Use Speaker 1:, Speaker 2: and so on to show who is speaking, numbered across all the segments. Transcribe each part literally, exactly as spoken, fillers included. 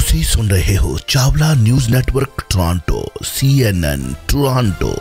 Speaker 1: ਤੁਸੀਂ ਸੁਣ ਰਹੇ ਹੋ Chawla news network Toronto C N N Toronto.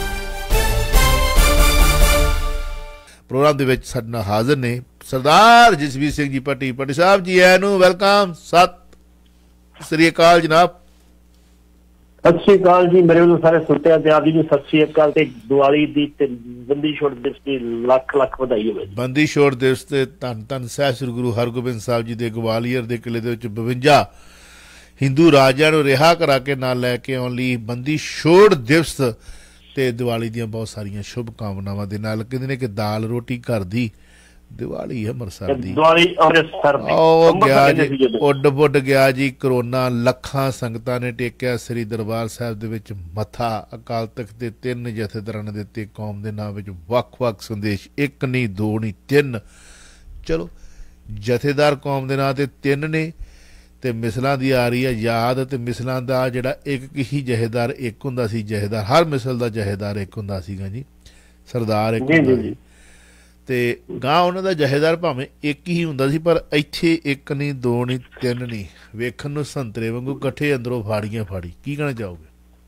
Speaker 1: Programme ਦੇ ਵਿੱਚ ਸਾਡੇ ਨਾਲ ਹਾਜ਼ਰ ਨੇ ਸਰਦਾਰ ਜਸਵੀਰ ਸਿੰਘ ਜੀ ਪੱਟੀ। ਪੱਟੀ ਸਾਹਿਬ ਜੀ ਆਇਆਂ ਨੂੰ ਵੈਲਕਮ। ਸਤਿ ਸ੍ਰੀ ਅਕਾਲ ਜਨਾਬ।
Speaker 2: ਸਤਿ ਸ੍ਰੀ ਅਕਾਲ ਜੀ। ਮੇਰੇ ਵੱਲੋਂ ਸਾਰੇ ਸੁਣਤਿਆਂ ਤੇ ਆਪ ਜੀ ਨੂੰ ਸਤਿ ਸ੍ਰੀ ਅਕਾਲ ਤੇ ਦੀਵਾਲੀ ਦੀ ਤੇ ਬੰਦੀ ਛੋੜ ਦਿਵਸ ਦੀ ਲੱਖ ਲੱਖ ਵਧਾਈ ਹੋਵੇ।
Speaker 1: ਬੰਦੀ ਛੋੜ ਦਿਵਸ ਤੇ ਧੰਨ ਧੰਨ ਸਾਹਿਬ ਸ੍ਰੀ ਗੁਰੂ ਹਰਗੋਬਿੰਦ ਸਾਹਿਬ ਜੀ ਦੇ ਗਵਾਲੀਅਰ ਦੇ ਕਿਲੇ ਦੇ ਵਿੱਚ ਬਵੰਜਾ ਹਿੰਦੂ ਰਾਜਿਆਂ ਨੂੰ ਰਿਹਾ ਕਰਾ ਕੇ ਨਾਲ ਲੈ ਕੇ ਆਉਣ ਲਈ ਬੰਦੀ ਛੋੜ ਦਿਵਸ ਤੇ ਦੀਵਾਲੀ ਦੀਆਂ ਬਹੁਤ ਸਾਰੀਆਂ ਸ਼ੁਭ ਕਾਮਨਾਵਾਂ ਦੇ ਨਾਲ ਕਹਿੰਦੇ ਨੇ ਕਿ ਦਾਲ ਰੋਟੀ ਘਰ ਦੀ ਦੀਵਾਲੀ ਅੰਮ੍ਰਿਤਸਰ ਦੀ।
Speaker 2: ਦੀਵਾਲੀ ਅੰਮ੍ਰਿਤਸਰ ਦੀ
Speaker 1: ਉਹ ਗਿਆ ਜੀ ਉੱਡ ਪੁੱਡ ਗਿਆ ਜੀ ਕਰੋਨਾ। ਲੱਖਾਂ ਸੰਗਤਾਂ ਨੇ ਟੇਕਿਆ ਸ੍ਰੀ ਦਰਬਾਰ ਸਾਹਿਬ ਦੇ ਵਿੱਚ ਮੱਥਾ। ਅਕਾਲ ਤਖਤ ਦੇ ਤਿੰਨ ਜਥੇਦਾਰਾਂ ਨੇ ਦਿੱਤੇ ਕੌਮ ਦੇ ਨਾਮ ਵਿੱਚ ਵੱਖ ਵੱਖ ਸੰਦੇਸ਼। ਇੱਕ ਨਹੀਂ ਦੋ ਨਹੀਂ ਤਿੰਨ। ਚਲੋ ਜਥੇਦਾਰ ਕੌਮ ਦੇ ਨਾਂ ਤੇ ਤਿੰਨ ਨੇ ਤੇ ਮਿਸਲਾਂ ਦੀ ਆ ਰਹੀ ਹੈ ਯਾਦ। ਤੇ ਮਿਸਲਾਂ ਦਾ ਜਿਹੜਾ ਇੱਕ ਹੀ ਜਥੇਦਾਰ ਇੱਕ ਹੁੰਦਾ ਸੀ। ਜਥੇਦਾਰ ਹਰ ਮਿਸਲ ਦਾ ਜਥੇਦਾਰ ਇੱਕ ਹੁੰਦਾ ਸੀਗਾ ਜੀ। ਸਰਦਾਰ ਇੱਕ ਹੁੰਦਾ ਸੀ ਤੇ ਗਾਂ ਉਹਨਾਂ ਦਾ ਜਥੇਦਾਰ ਭਾਵੇਂ ਇੱਕ ਹੀ ਹੁੰਦਾ ਸੀ ਪਰ ਇੱਥੇ ਇੱਕ ਨਹੀਂ ਦੋ ਨਹੀਂ ਤਿੰਨ ਨਹੀਂ। ਵੇਖਣ ਨੂੰ ਸੰਤਰੇ ਵਾਂਗੂ ਇਕੱਠੇ ਅੰਦਰੋਂ ਫਾੜੀਆਂ ਫਾੜੀ। ਕੀ ਕਹਿਣਾ ਚਾਹੋਗੇ?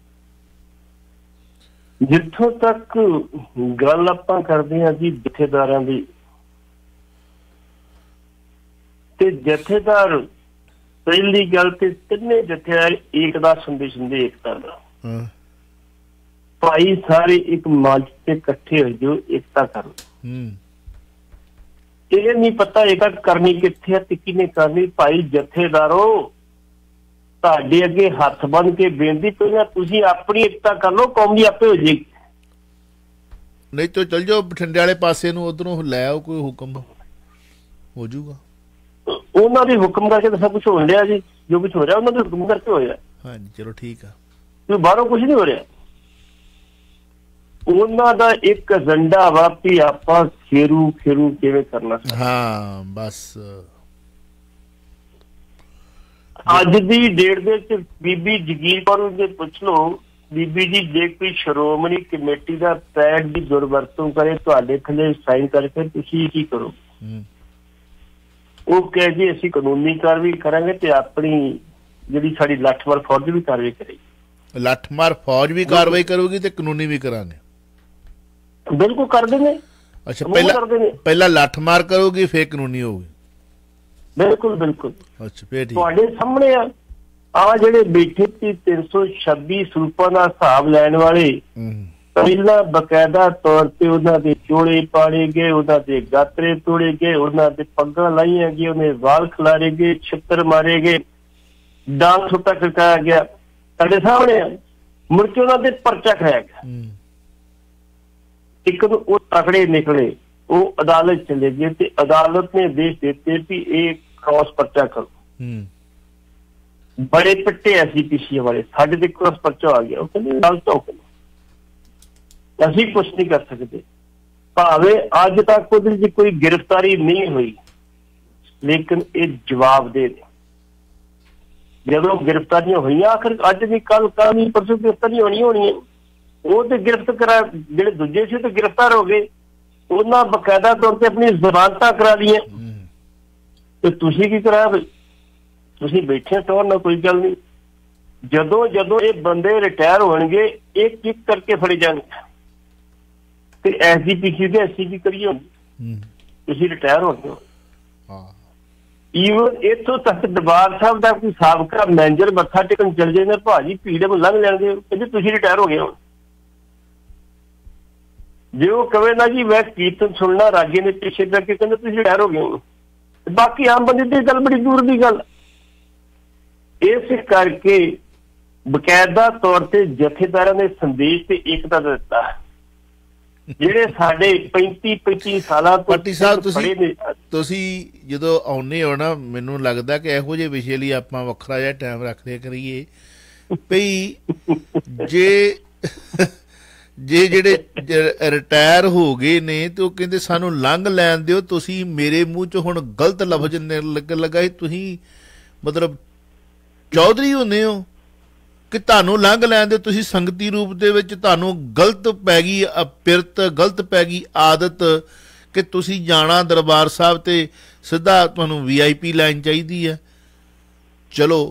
Speaker 2: ਜਿੱਥੋਂ ਤੱਕ ਗੱਲ ਆਪਾਂ ਕਰਦੇ ਹਾਂ ਜੀ ਜਥੇਦਾਰਾਂ ਦੀ, ਤੇ ਜਥੇਦਾਰ ਪਹਿਲੀ ਗੱਲ ਤੇ ਤਿੰਨੇ ਜਥੇਦਾਰ ਏਕ ਦਾ ਸੰਦੇਸ਼ ਦਿੰਦੇ, ਏਕਤਾ ਦਾ। ਭਾਈ ਸਾਰੇ ਇੱਕ ਮੰਚ ਤੇ ਇਕੱਠੇ ਹੋ ਜਾਓ, ਏਕਤਾ ਕਰੋ। ਇਹ ਨਹੀਂ ਪਤਾ ਏਕਤਾ ਕਰਨੀ ਕਿੱਥੇ ਆ ਤੇ ਕਿਹਨੇ ਕਰਨੀ। ਭਾਈ ਜਥੇਦਾਰੋ ਤੁਹਾਡੇ ਅੱਗੇ ਹੱਥ ਬੰਨ ਕੇ ਬੇਨਤੀ, ਪਹਿਲਾਂ ਤੁਸੀਂ ਆਪਣੀ ਏਕਤਾ ਕਰ ਲਓ, ਕੌਮ ਦੀ ਆਪੇ ਹੋ ਜਾਏਗੀ।
Speaker 1: ਨਹੀਂ ਤਾਂ ਚਲ ਜਾਓ ਬਠਿੰਡੇ ਵਾਲੇ ਪਾਸੇ ਨੂੰ, ਉਧਰੋਂ ਲੈ ਆਓ, ਕੋਈ ਹੁਕਮ ਹੋ ਜਾਊਗਾ।
Speaker 2: ਉਹਨਾਂ ਦੇ ਹੁਕਮ ਕਰਕੇ ਤਾਂ ਸਭ ਕੁਛ ਹੋਣ ਡਿਆ ਜੀ। ਜੋ ਕੁਛ ਹੋ ਰਿਹਾ ਉਹਨਾਂ ਦੇ ਹੁਕਮ ਕਰਕੇ ਹੋਇਆ। ਹਾਂਜੀ
Speaker 1: ਚਲੋ ਠੀਕ ਆ।
Speaker 2: ਬਾਹਰੋਂ ਕੁਛ ਨਹੀਂ ਹੋ ਰਿਹਾ। ਉਹਨਾਂ ਦਾ ਇੱਕ ਏਜੰਡਾ ਵਾ ਵੀ ਆਪਾਂ ਖੇਰੂ ਖੇਰੂ ਕਿਵੇਂ ਕਰਨਾ।
Speaker 1: ਹਾਂ ਬਸ
Speaker 2: ਅੱਜ ਦੀ ਡੇਟ ਦੇ ਵਿੱਚ ਬੀਬੀ ਜਗੀਰ ਕੌਰ ਨੂੰ ਜੇ ਪੁੱਛ ਲਓ, ਬੀਬੀ ਜੀ ਜੇ ਕੋਈ ਸ਼੍ਰੋਮਣੀ ਕਮੇਟੀ ਦਾ ਪੈਡ ਦੀ ਦੁਰਵਰਤੋਂ ਕਰੇ ਤੁਹਾਡੇ ਥੱਲੇ ਸਾਈਨ ਕਰਕੇ, ਤੁਸੀਂ ਕੀ ਕਰੋ? ਉਹ ਕਹੇ ਜੀ ਅਸੀਂ ਕਾਨੂੰਨੀ ਕਾਰਵਾਈ ਕਰਾਂਗੇ ਤੇ ਆਪਣੀ ਜਿਹੜੀ ਸਾਡੀ ਲੱਠਮਾਰ ਫੌਜ ਵੀ ਕਾਰਵਾਈ ਕਰੇਗੀ।
Speaker 1: ਲੱਠਮਾਰ ਫੌਜ ਵੀ ਕਾਰਵਾਈ ਕਰੂਗੀ ਤੇ ਕਾਨੂੰਨੀ ਵੀ ਕਰਾਂਗੇ।
Speaker 2: ਬਿਲਕੁਲ ਕਰ ਦੇਂਗੇ।
Speaker 1: ਅੱਛਾ ਪਹਿਲਾਂ ਪਹਿਲਾਂ ਲੱਠਮਾਰ ਕਰੂਗੀ ਫਿਰ ਕਾਨੂੰਨੀ ਹੋਊਗੀ। ਬਿਲਕੁਲ
Speaker 2: ਬਿਲਕੁਲ।
Speaker 1: ਅੱਛਾ ਫਿਰ ਠੀਕ।
Speaker 2: ਤੁਹਾਡੇ ਸਾਹਮਣੇ ਆ ਆ ਜਿਹੜੇ ਬੈਠੇ ਸੀ ਤਿੰਨ ਸੌ ਛੱਬੀ ਸਰੂਪਾਂ ਦਾ ਹਿਸਾਬ ਲੈਣ ਵਾਲੇ, ਪਹਿਲਾਂ ਬਕਾਇਦਾ ਤੌਰ ਤੇ ਉਹਨਾਂ ਦੇ ਚੋਲੇ ਪਾੜੇ ਗਏ, ਉਹਨਾਂ ਦੇ ਗਾਤਰੇ ਤੋੜੇ ਗਏ, ਉਹਨਾਂ ਦੇ ਪੱਗਾਂ ਲਾਈਆਂ ਗਈਆਂ, ਉਹਨੇ ਵਾਲ ਖਿਲਾਰੇ ਗਏ, ਛਿੱਤਰ ਮਾਰੇ ਗਏ, ਡਾਂਗ ਸੁੱਟਾ ਖੜਕਾਇਆ ਗਿਆ। ਤੁਹਾਡੇ ਸਾਹਮਣੇ ਆ। ਮੁੜ ਕੇ ਉਹਨਾਂ ਦੇ ਪਰਚਾ ਖਾਇਆ ਗਿਆ। ਇੱਕ ਨੂੰ ਉਹ ਤਕੜੇ ਨਿਕਲੇ, ਉਹ ਅਦਾਲਤ ਚਲੇ ਗਏ ਤੇ ਅਦਾਲਤ ਨੇ ਆਦੇਸ਼ ਦਿੱਤੇ ਵੀ ਇਹ ਕ੍ਰਾਸ ਪਰਚਾ ਕਰੋ। ਬੜੇ ਪਿੱਟੇ ਐਸੀ ਪੀਸੀ ਵਾਲੇ, ਸਾਡੇ ਤੇ ਕ੍ਰਾਸ ਪਰਚਾ ਆ ਗਿਆ। ਉਹ ਕਹਿੰਦੇ ਅਦਾਲਤ ਹੁਕਮ, ਅਸੀਂ ਕੁਛ ਨਹੀਂ ਕਰ ਸਕਦੇ। ਭਾਵੇਂ ਅੱਜ ਤੱਕ ਉਹਦੇ ਚ ਕੋਈ ਗ੍ਰਿਫਤਾਰੀ ਨਹੀਂ ਹੋਈ, ਲੇਕਿਨ ਇਹ ਜਵਾਬ ਦੇ ਦੇ ਜਦੋਂ ਗ੍ਰਿਫਤਾਰੀਆਂ ਹੋਈਆਂ, ਆਖਰ ਅੱਜ ਵੀ ਕੱਲ ਕੱਲ ਨਹੀਂ ਪਰਸੋਂ ਗ੍ਰਿਫਤਾਰੀਆਂ ਹੋਣੀਆਂ ਹੋਣੀਆਂ। ਉਹ ਤੇ ਗ੍ਰਿਫਤ ਕਰਾ, ਜਿਹੜੇ ਦੂਜੇ ਸੀ ਤੇ ਗ੍ਰਿਫਤਾਰ ਹੋ ਗਏ, ਉਹਨਾਂ ਬਕਾਇਦਾ ਤੌਰ ਤੇ ਆਪਣੀ ਜ਼ਮਾਨਤਾਂ ਕਰਾ ਲਈਆਂ। ਤੇ ਤੁਸੀਂ ਕੀ ਕਰਾਇਆ? ਤੁਸੀਂ ਬੈਠੇ ਟੌਰ ਨਾਲ, ਕੋਈ ਗੱਲ ਨਹੀਂ। ਜਦੋਂ ਜਦੋਂ ਇਹ ਬੰਦੇ ਰਿਟਾਇਰ ਹੋਣਗੇ, ਇੱਕ ਇੱਕ ਕਰਕੇ ਫੜੇ ਜਾਣਗੇ ਤੇ ਐਸ ਜੀ ਪੀ ਸੀ ਦੇ ਐਸ ਕੀ ਕਰੀਏ? ਤੁਸੀਂ ਰਿਟਾਇਰ ਹੋ ਗਏ। ਈਵਨ ਇੱਥੋਂ ਤੱਕ ਦਰਬਾਰ ਸਾਹਿਬ ਦਾ ਕੋਈ ਸਾਬਕਾ ਮੈਨੇਜਰ ਮੱਥਾ ਟੇਕਣ ਚਲ ਜਾਏ ਨਾ, ਭਾਜੀ ਭੀੜ ਨੂੰ ਲੰਘ ਲੈਣਗੇ, ਕਹਿੰਦੇ ਤੁਸੀਂ ਰਿਟਾਇਰ ਹੋ ਗਏ ਹੋ। ਜੇ ਉਹ ਕਵੇ ਨਾ ਜੀ ਮੈਂ ਕੀਰਤਨ ਸੁਣਨਾ ਰਾਗੇ ਨੇ ਪਿੱਛੇ ਜਾ ਕੇ, ਕਹਿੰਦੇ ਤੁਸੀਂ ਰਿਟਾਇਰ ਹੋ ਗਏ ਹੋ। ਬਾਕੀ ਆਮ ਬੰਦੇ ਦੀ ਗੱਲ ਬੜੀ ਦੂਰ ਦੀ ਗੱਲ। ਇਸ ਕਰਕੇ ਬਕਾਇਦਾ ਤੌਰ ਤੇ ਜਥੇਦਾਰਾਂ ਨੇ ਸੰਦੇਸ਼ ਤੇ ਏਕਤਾ ਦਾ ਦਿੱਤਾ। ਜਿਹੜੇ ਸਾਡੇ ਪੈਂਤੀ ਪੈਂਤੀ ਸਾਲਾਂ ਤੋਂ
Speaker 1: ਪੱਟੀ ਸਾਹਿਬ ਤੁਸੀਂ ਤੁਸੀਂ ਜਦੋਂ ਆਉਂਦੇ ਹੋ ਨਾ, ਮੈਨੂੰ ਲੱਗਦਾ ਕਿ ਇਹੋ ਜਿਹੇ ਵਿਸ਼ੇ ਲਈ ਆਪਾਂ ਵੱਖਰਾ ਜਿਹਾ ਟਾਈਮ ਰੱਖ ਲਿਆ ਕਰੀਏ ਭਈ ਜੇ ਜੇ ਜਿਹੜੇ ਰਿਟਾਇਰ ਹੋ ਗਏ ਨੇ ਤੇ ਉਹ ਕਹਿੰਦੇ ਸਾਨੂੰ ਲੰਘ ਲੈਣ ਦਿਓ, ਤੁਸੀਂ ਮੇਰੇ ਮੂੰਹ ਚ ਹੁਣ ਗਲਤ ਲਫ਼ਜ਼ ਲੱਗਣ ਲੱਗਾ। ਤੁਸੀਂ ਮਤਲਬ ਚੌਧਰੀ ਹੁੰਦੇ ਹੋ ਕਿ ਤੁਹਾਨੂੰ ਲੰਘ ਲੈਣ ਦਿਓ, ਤੁਸੀਂ ਸੰਗਤੀ ਰੂਪ ਦੇ ਵਿੱਚ ਤੁਹਾਨੂੰ ਗਲਤ ਪੈ ਗਈ ਪਿਰਤ, ਗਲਤ ਪੈ ਗਈ ਆਦਤ ਕਿ ਤੁਸੀਂ ਜਾਣਾ ਦਰਬਾਰ ਸਾਹਿਬ ਤੇ ਸਿੱਧਾ ਤੁਹਾਨੂੰ ਵੀ ਆਈ ਪੀ ਲਾਈਨ ਚਾਹੀਦੀ ਹੈ। ਚਲੋ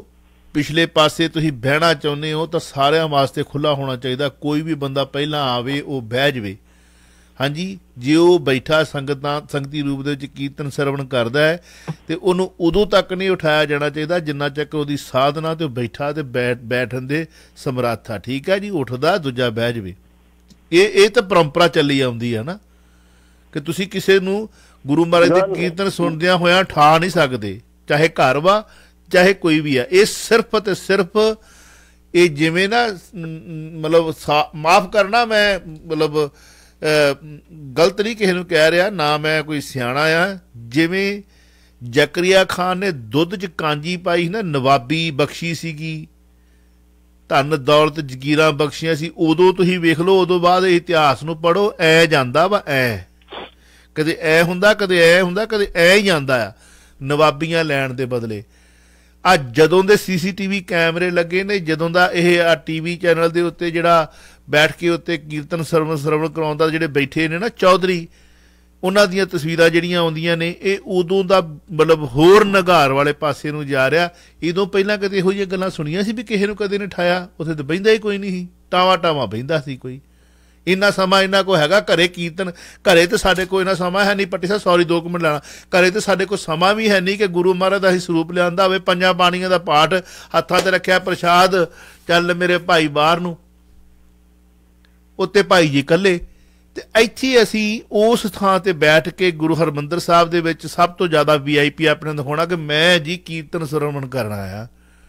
Speaker 1: पिछले पासे तुसीं बहना चाहुंदे हो तो सारिਆਂ वास्ते खुला होना चाहिए। कोई भी बंदा पहला आवे वो बह जाए। हाँ जी, जे वो बैठा संगतां संगती रूप दे विच कीर्तन सरवण करदा है तो उन्होंने उदों तक नहीं उठाया जाना चाहिए जिन्ना तक उसकी साधना तो बैठा तो बैठ बैठन दे समर्थ आ। ठीक है जी, उठदा दूजा बह जाए। ये ये तो परंपरा चली आउंदी है ना कि तुसीं किसी नूं गुरु महाराज दे कीर्तन सुनदियां होया ठा नहीं सकदे, चाहे घर वा चाहे कोई भी है। ये सिर्फ तो सिर्फ ये जिवें ना मतलब माफ़ करना, मैं मतलब गलत नहीं किसी नूं कह रहा ना, मैं कोई सियाणा आ। जिवें जकरिया खान ने दुध च कांजी पाई ना, नवाबी बख्शी सीगी, धन दौलत जगीरां बख्शियां सी, उदों तुसीं वेख लो, उदों बाद इतिहास नूं पढ़ो, ऐ जांदा वा ऐ, कदे ऐ हुंदा कदे ऐ हुंदा कदे ऐ ही आंदा आ नवाबियां लैण दे बदले। आ जदों दे सी सी टी वी कैमरे लगे ने, जदों दा इह आ टी वी चैनल दे उत्ते जिहड़ा बैठ के उत्ते कीर्तन सरवण सरवण कराउंदा जिहड़े बैठे ने ना चौधरी, उन्हां दीयां तस्वीरां जिहड़ियां आउंदियां ने, ये उदों दा मतलब होर नगार वाले पासे नूं जा रहा। इदों पहिलां कदे इहो जिहियां गल्लां सुणीਆਂ ਸੀ भी किसी नूं कदे नहीं ਠਾਇਆ, उत्थे तो बहिंदा ही कोई नहीं ਸੀ, टावा टावा बहिंदा सी कोई। इन्ना समा इन्ना को हैगा घरे कीर्तन, घरे तो साडे कोल इन्ना समा है नहीं। पट्टी साहब सॉरी दो मिनट लाना, घरे तो साडे कोल समा भी है नहीं कि गुरु महाराज दा सरूप लिआंदा होवे, पंजां बाणियां दा पाठ हत्थां ते रखिया, प्रशाद चल मेरे भाई बाहर नूं, उत्ते भाई जी कल्ले। ते इत्थे असीं उस थां ते बैठ के गुरु हरमंदर साहब दे विच सब तो ज़्यादा वी आई पी अपने दिखाउणा कि मैं जी कीर्तन सरवण करन आया,